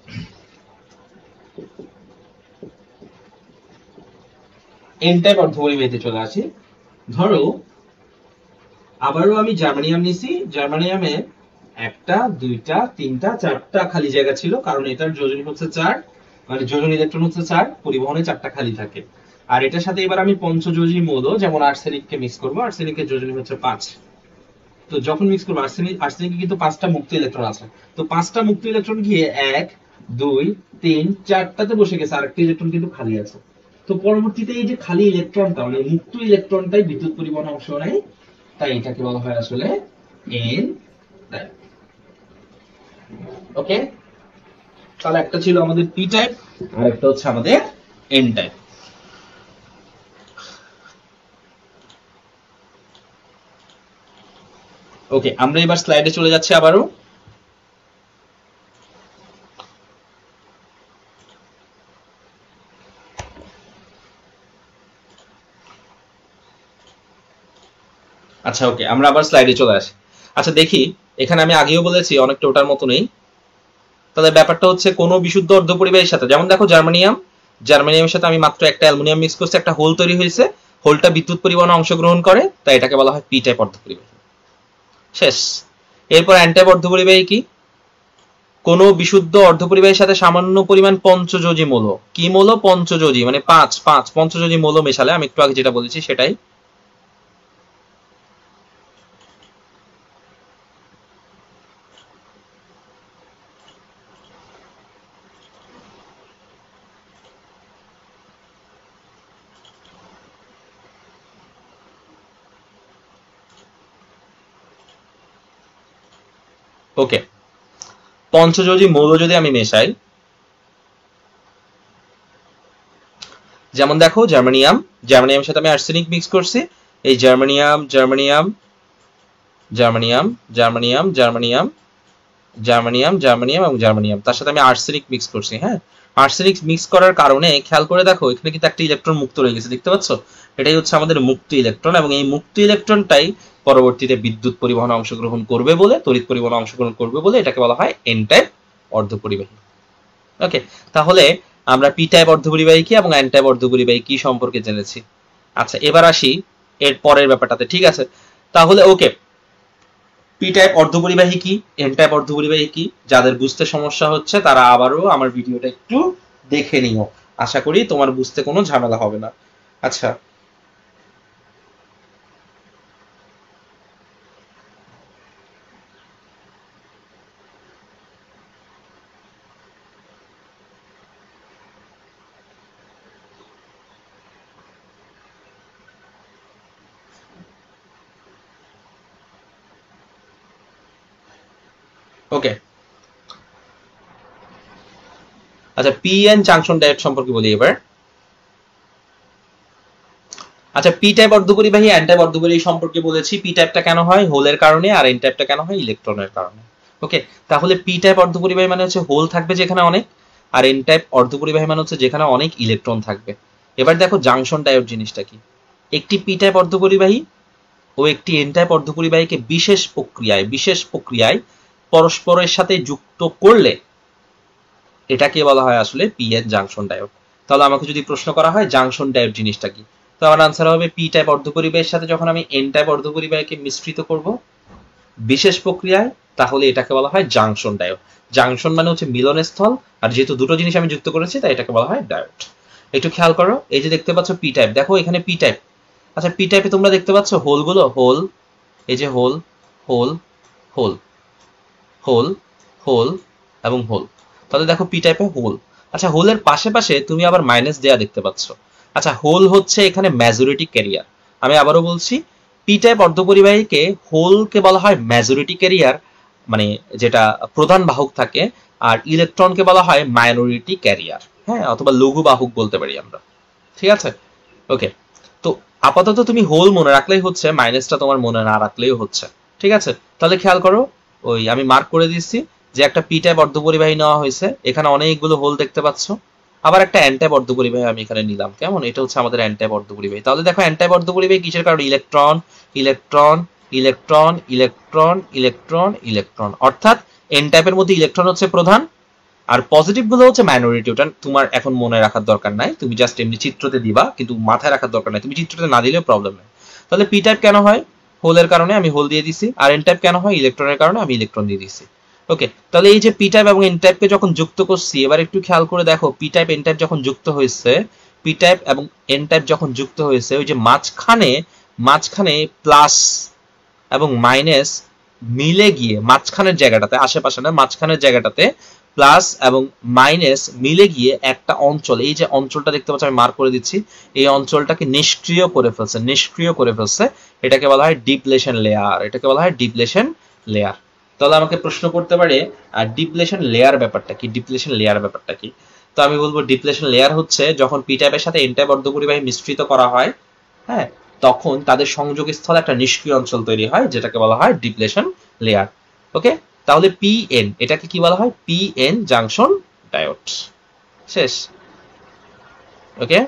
এন টাইপ অর্ধ পরিবাহীতে চলে আসি। ধরো আবারও আমি জার্মানিয়াম নিছি, জার্মানিয়ামে একটা, দুইটা, তিনটা, চারটা খালি জায়গা ছিল, কারণ এটার যোজনী হচ্ছে চার, মানে যোজনী ইলেকট্রন হচ্ছে চার, পরিবহনে চারটা খালি থাকে। আর এটার সাথে এবার আমি পঞ্চযোজী মৌল যেমন আর্সেনিককে মিক্স করবো, আর্সেনিকের যোজনী হচ্ছে পাঁচ। তো যখন মিক্স করবো আর্সেনিক, আর্সেনিকে কিন্তু পাঁচটা মুক্ত ইলেকট্রন আছে, তো পাঁচটা মুক্ত ইলেকট্রন গিয়ে এক, দুই, তিন, চারটাতে বসে গেছে, আরেকটা ইলেকট্রন কিন্তু খালি আছে। তো পরবর্তীতে এই যে খালি ইলেকট্রনটা মানে মুক্ত ইলেকট্রনটাই বিদ্যুৎ পরিবহনে অংশ নেয়, তাই এটাকে বলা হয় আসলে এন টাইপ। ওকে, তাহলে একটা ছিল আমাদের পি টাইপ আর একটা হচ্ছে আমাদের এন টাইপ। ওকে, আমরা এবার স্লাইডে চলে যাচ্ছি আবারও। আচ্ছা ওকে, আমরা আবার স্লাইডে চলে আসি। আচ্ছা দেখি, এখানে আমি আগেও বলেছি অনেকটা ওটার মতো নেই। তাহলে ব্যাপারটা হচ্ছে কোনো বিশুদ্ধ অর্ধপরিবাহীর সাথে, যেমন দেখো জার্মানিয়াম, জার্মানিয়ামের সাথে আমি মাত্র একটা অ্যালুমিনিয়াম মিক্স করছি, একটা হোল তৈরি হয়েছে, হোলটা বিদ্যুৎ পরিবহনে অংশগ্রহণ করে, তাই এটাকে বলা হয় পি টাইপ অর্ধপরিবাহী। শেষ। এরপর এন টাইপ অর্ধপরিবাহী কি? কোন বিশুদ্ধ অর্ধপরিবাহীর সাথে সামান্য পরিমাণ পঞ্চযোজী মৌল। কি মৌল? পঞ্চযোজী, মানে পাঁচ পাঁচ পঞ্চযোজী মৌল মেশালে, আমি একটু আগে যেটা বলেছি সেটাই। ওকে, পঞ্চযোজী মৌল যদি আমি মেশাই, যেমন দেখো জার্মানিয়াম, জার্মানিয়ামের সাথে আমি আর্সেনিক মিক্স করছি, এই germanium germanium germanium germanium germanium germanium germanium এবং জার্মানিয়াম, তার সাথে আমি আর্সেনিক মিক্স করছি। হ্যাঁ, আর্সেনিক মিক্স করার কারণে খেয়াল করে দেখো এখানে কিন্তু একটা ইলেকট্রন মুক্ত রয়ে গেছে, দেখতে পাচ্ছ? এটাই হচ্ছে আমাদের মুক্ত ইলেকট্রন, এবং এই মুক্ত ইলেকট্রনটাই পরবর্তীতে বিদ্যুৎ পরিবহনে অংশগ্রহণ করবে বলে, তড়িৎ পরিবহনে অংশগ্রহণ করবে বলে এটাকে বলা হয় এন টাইপ অর্ধপরিবাহী। ওকে, তাহলে আমরা পি টাইপ অর্ধপরিবাহী কি এবং এন টাইপ অর্ধপরিবাহী কি সম্পর্কে জেনেছি। আচ্ছা এবার আসি এর পরের ব্যাপারটাতে, ঠিক আছে? তাহলে ওকে, পি টাইপ অর্ধপরিবাহী কি, এন টাইপ অর্ধপরিবাহী কি, যাদের বুঝতে সমস্যা হচ্ছে তারা আবারও আমার ভিডিওটা একটু দেখে নিও, আশা করি তোমার বুঝতে কোনো ঝামেলা হবে না। আচ্ছা ওকে, আচ্ছা পি এন জাংশন ডায়োড সম্পর্কে বলি এবার। আচ্ছা পি টাইপ অর্ধপরিবাহী এন টাইপ অর্ধপরিবাহী সম্পর্কে বলেছি। পি টাইপটা কেন হয়? হোলের কারণে, আর এন টাইপটা কেন হয়? ইলেকট্রনের কারণে। ওকে, তাহলে পি টাইপ অর্ধপরিবাহী মানে হচ্ছে হোল থাকবে যেখানে অনেক, আর এন টাইপ অর্ধপরিবাহী মানে হচ্ছে যেখানে অনেক ইলেকট্রন থাকবে। এবার দেখো জাংশন ডায়োড জিনিসটা কি। একটি পি টাইপ অর্ধপরিবাহী ও একটি এন টাইপ অর্ধপরিবাহীকে বিশেষ প্রক্রিয়ায় বিশেষ প্রক্রিয়ায় পরস্পরের সাথে যুক্ত করলে এটাকে বলা হয় আসলে পি এন জাংশন ডায়োড। তাহলে আমাকে যদি প্রশ্ন করা হয় জাংশন ডায়োড জিনিসটা কি, তো আমার আনসার হবে পি টাইপ অর্ধপরিবাহীর সাথে যখন আমি এন টাইপ অর্ধপরিবাহীকে মিশ্রিত করব বিশেষ প্রক্রিয়ায়, তাহলে এটাকে বলা হয় জাংশন ডায়োড। জাংশন মানে হচ্ছে মিলনস্থল, আর যেহেতু দুটো জিনিস আমি যুক্ত করেছি তাই এটাকে বলা হয় ডায়োড। একটু খেয়াল করো, এই যে দেখতে পাচ্ছ পি টাইপ, দেখো এখানে পি টাইপ। আচ্ছা পি টাইপে তোমরা দেখতে পাচ্ছ হোলগুলো, হোল, এই যে hole hole hole hole hole এবং হোল। তাহলে দেখো পি টাইপে হোল। আচ্ছা হোলের পাশে পাশে তুমি আবার মাইনাস দেয়া দেখতে পাচ্ছ। আচ্ছা হোল হচ্ছে এখানে মেজরিটি ক্যারিয়ার। আমি আবারও বলছি, পি টাইপ অর্ধপরিবাহীকে হোলকে বলা হয় মেজরিটি ক্যারিয়ার, মানে যেটা প্রধান বাহক থাকে, আর ইলেকট্রনকে বলা হয় মাইনরিটি ক্যারিয়ার, হ্যাঁ, অথবা লঘু বাহক বলতে পারি আমরা। ঠিক আছে, ওকে। তো আপাতত তুমি হোল মনে রাখলেই হচ্ছে, মাইনাসটা তোমার মনে না রাখলেই হচ্ছে। ঠিক আছে, তাহলে খেয়াল করো, ওই আমি মার্ক করে দিচ্ছি যে একটা পি টাইপ অর্ধপরিবাহী নেওয়া হয়েছে, এখানে অনেকগুলো হোল দেখতে পাচ্ছ। আবার একটা এন টাইপ অর্ধপরিবাহী আমি এখানে নিলাম, কেমন, এটা হচ্ছে আমাদের এন টাইপ অর্ধপরিবাহী। তাহলে দেখো এন টাইপ অর্ধপরিবাহী কিসের কারণে? Electron electron electron electron electron electron, অর্থাৎ এন টাইপের মধ্যে ইলেকট্রন হচ্ছে প্রধান, আর পজিটিভ গুলো হচ্ছে মাইনরিটি। ওটা তোমার এখন মনে রাখার দরকার নাই, তুমি জাস্ট এমনি চিত্রতে দিবা, কিন্তু মাথায় রাখার দরকার নাই, তুমি চিত্রতে না দিলেও প্রবলেম নেই। তাহলে পি টাইপ কেন হয়? হোলের কারণে, আমি হোল দিয়ে দিছি। আর এন টাইপ কেন হয়? ইলেকট্রনের কারণে, আমি ইলেকট্রন দিয়ে দিছি। ওকে, তাহলে এই যে পি টাইপ এবং এন টাইপকে যখন যুক্ত করছি, এবার একটু খেয়াল করে দেখো, পি টাইপ এন টাইপ যখন যুক্ত হয়েছে, পি টাইপ এবং এন টাইপ যখন যুক্ত হয়েছে, ওই যে মাঝখানে মাঝখানে প্লাস এবং মাইনাস মিলে গিয়ে, মাঝখানের জায়গাটাতে, আশেপাশে না, মাঝখানের জায়গাটাতে প্লাস এবং মাইনাস মিলে গিয়ে একটা অঞ্চল, এই যে অঞ্চলটা দেখতে পাচ্ছ আমি মার্ক করে দিচ্ছি, এই অঞ্চলটাকে নিষ্ক্রিয় করে ফেলছে, নিষ্ক্রিয় করে ফেলছে। এটাকে বলা হয় ডিপ্লেশন লেয়ার, এটাকে বলা হয় ডিপ্লেশন লেয়ার। তাহলে আমাকে প্রশ্ন করতে পারে আর ডিপ্লেশন লেয়ার ব্যাপারটা কি, ডিপ্লেশন লেয়ার ব্যাপারটা কি? তো আমি বলবো ডিপ্লেশন লেয়ার হচ্ছে যখন পি টাইপের সাথে এন টাইপ অর্ধপরিবাহী মিশ্রিত করা হয়, হ্যাঁ, তখন তাদের সংযোগস্থলে একটা নিষ্ক্রিয় অঞ্চল তৈরি হয়, যেটাকে বলা হয় ডিপ্লেশন লেয়ার। ওকে, তাহলে পি এন, এটাকে কি বলা হয়? P N junction diode. শেষ। ওকে,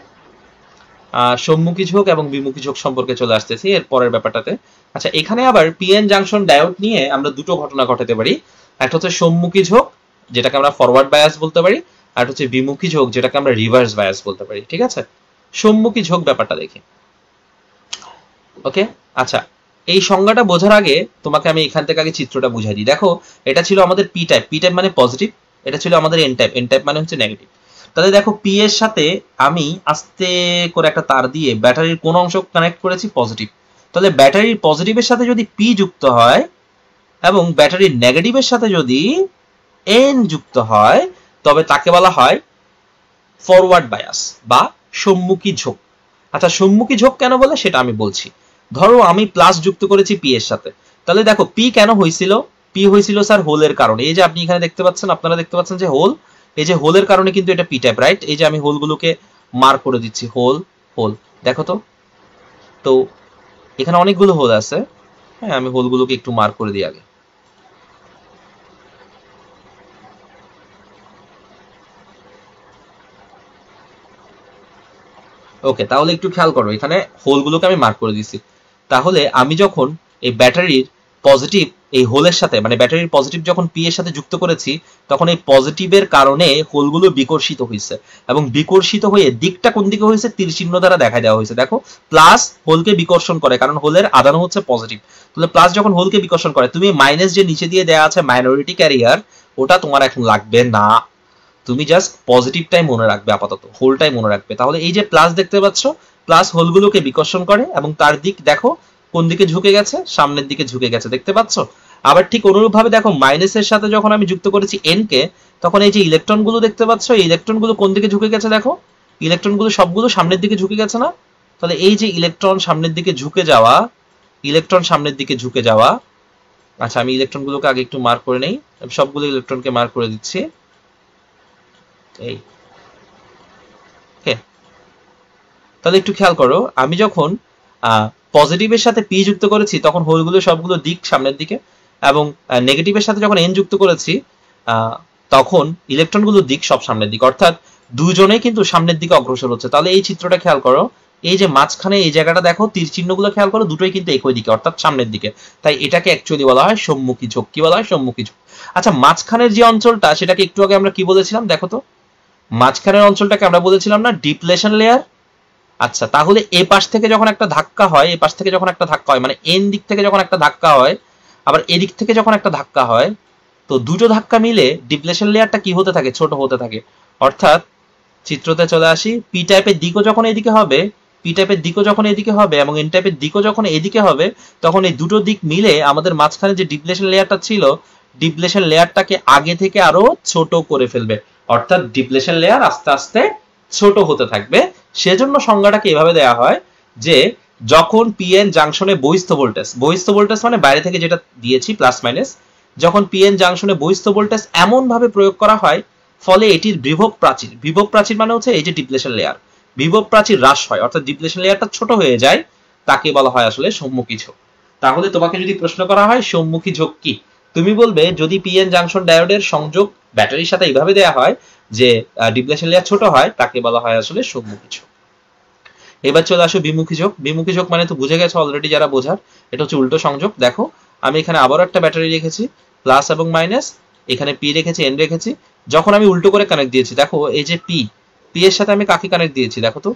সম্মুখী ঝোঁক এবং বিমুখী ঝোঁক সম্পর্কে চলে আসতেছি এর পরের ব্যাপারটাতে। আচ্ছা এখানে আবার পি এন জাংশন ডায়োড নিয়ে আমরা দুটো ঘটনা ঘটাতে পারি। একটা হচ্ছে সম্মুখী ঝোঁক, যেটাকে আমরা ফরওয়ার্ড বায়াস বলতে পারি, আর হচ্ছে বিমুখী ঝোঁক, যেটাকে আমরা রিভার্স বায়াস বলতে পারি। ঠিক আছে, সম্মুখী ঝোঁক ব্যাপারটা দেখি। ওকে, আচ্ছা এই সংজ্ঞাটা বোঝার আগে তোমাকে আমি এখান থেকে আগে চিত্রটা বুঝাই দিই। দেখো এটা ছিল আমাদের পি টাইপ, পি টাইপ মানে পজিটিভ, এটা ছিল আমাদের এন টাইপ, এন টাইপ মানে হচ্ছে নেগেটিভ। তাহলে দেখো পি এর সাথে আমি আস্তে করে একটা তার দিয়ে ব্যাটারির কোন অংশ কানেক্ট করেছি? পজিটিভ। তাহলে ব্যাটারির পজিটিভের সাথে যদি পি যুক্ত হয় এবং ব্যাটারির নেগেটিভের সাথে যদি এন যুক্ত হয়, তবে তাকে বলা হয় ফরওয়ার্ড বায়াস বা সম্মুখী ঝোঁক। আচ্ছা সম্মুখী ঝোঁক কেন বলে সেটা আমি বলছি। ধরো আমি প্লাস যুক্ত করেছি পি এর সাথে, তাহলে দেখো পি কেন হয়েছিল? পি হয়েছিল স্যার হোলের কারণে। এই যে আপনি এখানে দেখতে পাচ্ছেন, আপনারা দেখতে পাচ্ছেন যে হোল, এই যে হোলের কারণে কিন্তু এটা পি টাইপ, রাইট? এই যে আমি হোলগুলোকে মার্ক করে দিচ্ছি, হোল হোল, দেখো তো, তো এখানে অনেকগুলো হোল আছে, হ্যাঁ, আমি হোলগুলোকে একটু মার্ক করে দিই আগে। ওকে, তাহলে একটু খেয়াল করো, এখানে হোলগুলোকে আমি মার্ক করে দিচ্ছি। তাহলে আমি যখন এই ব্যাটারির পজিটিভ এই হোলের সাথে, মানে ব্যাটারির পজিটিভ যখন পি এর সাথে যুক্ত করেছি, তখন এই পজিটিভের কারণে হোলগুলো বিকর্ষিত হয়েছে, এবং বিকর্ষিত হয়ে দিকটা কোন দিকে হয়েছে? তীর চিহ্ন দ্বারা দেখা দেওয়া হয়েছে। দেখো প্লাস হোলকে বিকর্ষণ করে, কারণ হোলের আধান হচ্ছে পজিটিভ। তাহলে প্লাস যখন হোলকে বিকর্ষণ করে, তুমি মাইনাস যে নিচে দিয়ে দেওয়া আছে মাইনরিটি ক্যারিয়ার, ওটা তোমার এখন লাগবে না, তুমি জাস্ট পজিটিভটাই মনে রাখবে, আপাতত হোলটাই মনে রাখবে। তাহলে এই যে প্লাস দেখতে পাচ্ছ, প্লাস হোলগুলোকে বিকর্ষণ করে এবং তার দিক দেখো কোন দিকে ঝুঁকে গেছে? সামনের দিকে ঝুঁকে গেছে, দেখতে পাচ্ছ? আবার ঠিক অনুরূপ ভাবে দেখো মাইনাসের সাথে যখন আমি যুক্ত করেছি এন কে, তখন এই যে ইলেকট্রন গুলো দেখতে পাচ্ছ, এই ইলেকট্রন গুলো কোন দিকে ঝুঁকে গেছে? দেখো ইলেকট্রন গুলো সবগুলো সামনের দিকে ঝুঁকে গেছে না? তাহলে এই যে ইলেকট্রন সামনের দিকে ঝুঁকে যাওয়া, ইলেকট্রন সামনের দিকে ঝুঁকে যাওয়া, আচ্ছা আমি ইলেকট্রনগুলোকে আগে একটু মার্ক করে নেই, আমি সবগুলো ইলেকট্রনকে মার্ক করে দিচ্ছি। এই ওকে, তাহলে একটু খেয়াল করো, আমি যখন পজিটিভের সাথে পি যুক্ত করেছি তখন হোলগুলো সবগুলো দিক সামনের দিকে, এবং নেগেটিভের সাথে যখন এন যুক্ত করেছি তখন ইলেকট্রনগুলোর দিক সব সামনের দিকে, অর্থাৎ দুজনেই কিন্তু সামনের দিকে অগ্রসর হচ্ছে। তাহলে এই চিত্রটা খেয়াল করো, এই যে মাঝখানে এই জায়গাটা দেখো, তীর চিহ্নগুলো খেয়াল করো, দুটোই কিন্তু একই দিকে অর্থাৎ সামনের দিকে, তাই এটাকে অ্যাকচুয়ালি বলা হয় সম্মুখী ঝোঁক। কি বলা হয়? সম্মুখী ঝোঁক। আচ্ছা মাঝখানের যে অঞ্চলটা সেটাকে একটু আগে আমরা কি বলেছিলাম দেখো তো, মাঝখানের অঞ্চলটাকে আমরা বলেছিলাম না ডিপ্লেশন লেয়ার। আচ্ছা তাহলে এ পাশ থেকে যখন একটা ধাক্কা হয়, এ পাশ থেকে যখন একটা ধাক্কা হয় মানে এন দিক থেকে যখন একটা ধাক্কা হয়, আবার এদিক থেকে যখন একটা ধাক্কা হয়, তো দুটো ধাক্কা মিলে ডিপ্লেশন লেয়ারটা কি হতে থাকে? ছোট হতে থাকে। অর্থাৎ চিত্রতে চলে আসি, পি টাইপের দিকও যখন এদিকে হবে, পি টাইপের দিকও যখন এদিকে হবে এবং এন টাইপের দিকও যখন এদিকে হবে, তখন এই দুটো দিক মিলে আমাদের মাঝখানে যে ডিপ্লেশন লেয়ারটা ছিল, ডিপ্লেশন লেয়ারটাকে আগে থেকে আরো ছোট করে ফেলবে, অর্থাৎ ডিপ্লেশন লেয়ার আস্তে আস্তে ছোট হতে থাকবে। সেজন্য সংজ্ঞাটাকে এভাবে দেয়া হয় যে যখন পিএন জাংশনে বহিস্থ ভোল্টেজ, বহিস্থ ভোল্টেজ মানে বাইরে থেকে যেটা দিয়েছি প্লাস মাইনাস, যখন পিএন জাংশনে বহিস্থ ভোল্টেজ এমন ভাবে প্রয়োগ করা হয় ফলে এটির বিভব প্রাচীর, বিভব প্রাচীর মানে হচ্ছে এই যে ডিপ্লেশন লেয়ার, বিভব প্রাচীর হ্রাস হয় অর্থাৎ ডিপ্লেশন লেয়ারটা ছোট হয়ে যায়, তাকে বলা হয় আসলে সম্মুখী ঝোঁক। তাহলে তোমাকে যদি প্রশ্ন করা হয় সম্মুখী ঝোঁক কি, তুমি বলবে যদি পিএন জাংশন ডায়োডের সংযোগ ব্যাটারির সাথে এইভাবে দেয়া হয় যে ডিপ্লেশন লেয়ার ছোট হয়, তাকে বলা হয় আসলে সম্মুখী ঝোঁক। এবার চলে আসো বিমুখী ঝোঁক। বিমুখী ঝোঁক মানে তো বুঝে গেছো অলরেডি যারা বোঝার, এটা হচ্ছে উল্টো সংযোগ। দেখো আমি এখানে আবারও একটা ব্যাটারি রেখেছি, প্লাস এবং মাইনাস, এখানে পি রেখেছি, এন রেখেছি। যখন আমি উল্টো করে কানেক্ট দিয়েছি, দেখো এই যে পি, পি এর সাথে আমি কাকে কানেক্ট দিয়েছি দেখো তো,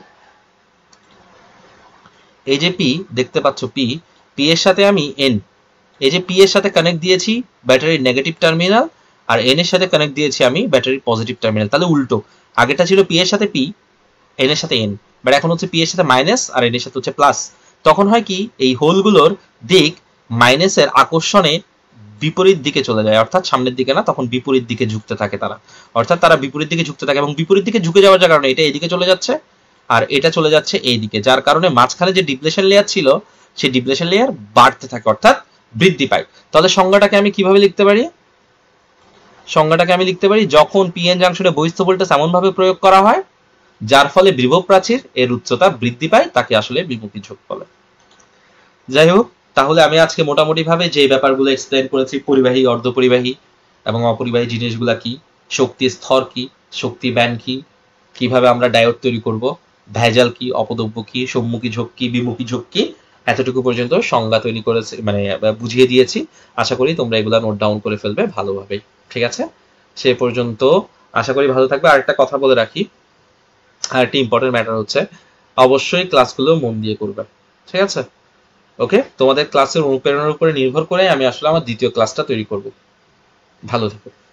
এই যে পি দেখতে পাচ্ছ, পি, পি এর সাথে আমি এন, এই যে পি এর সাথে কানেক্ট দিয়েছি ব্যাটারির নেগেটিভ টার্মিনাল, আর এন এর সাথে কানেক্ট দিয়েছি আমি ব্যাটারির পজিটিভ টার্মিনাল। তাহলে উল্টো, আগেটা ছিল পি এর সাথে পি, এন এর সাথে এন, বাট এখন হচ্ছে পি এর সাথে মাইনাস আর এন এর সাথে হচ্ছে প্লাস। তখন হয় কি, এই হোলগুলোর দিক মাইনাসের আকর্ষণে বিপরীত দিকে চলে যায়, অর্থাৎ সামনের দিকে না, তখন বিপরীত দিকে ঝুঁকতে থাকে তারা, অর্থাৎ তারা বিপরীত দিকে ঝুঁকতে থাকে এবং বিপরীত দিকে ঝুঁকে যাওয়ার কারণে এটা এইদিকে চলে যাচ্ছে আর এটা চলে যাচ্ছে এই দিকে, যার কারণে মাঝখানে যে ডিপ্লেশন লেয়ার ছিল সেই ডিপ্লেশন লেয়ার বাড়তে থাকে অর্থাৎ বৃদ্ধি পায়। তাহলে সংজ্ঞাটাকে আমি কিভাবে লিখতে পারি? সংজ্ঞাটাকে আমি লিখতে পারি যখন পিএন জাংশনে বহিস্থ ভোল্টেজ এমন ভাবে প্রয়োগ করা হয় যার ফলে বিভব প্রাচীর এর উচ্চতা বৃদ্ধি পায়, তাকে আসলে বিমুখী ঝোঁক বলে। যাই হোক, তাহলে আমি আজকে মোটামুটি ভাবে যে ব্যাপারগুলো এক্সপ্লেইন করেছি, পরিবাহী, অর্ধপরিবাহী এবং অপরিবাহী জিনিসগুলা কি, শক্তি স্তর কি, শক্তি ব্যান্ড কি, কিভাবে আমরা ডায়োড তৈরি করব, ভেজাল কি, অপদ্রব্য কি, সম্মুখী ঝোঁক কি, বিমুখী ঝোঁক কি, এতটুকু পর্যন্ত সংজ্ঞা তৈরি করেছে মানে বুঝিয়ে দিয়েছি। আশা করি তোমরা এগুলা নোট ডাউন করে ফেলবে ভালোভাবে। ঠিক আছে, সে পর্যন্ত আশা করি ভালো থাকবে। আর একটা কথা বলে রাখি, আর একটা ইম্পর্টেন্ট ম্যাটার হচ্ছে, অবশ্যই ক্লাসগুলো মন দিয়ে করবে। ঠিক আছে, ওকে? তোমাদের ক্লাসের অনুপ্রেরণার উপরে নির্ভর করে আমি আসলে আমার দ্বিতীয় ক্লাসটা তৈরি করব। ভালো থেকো।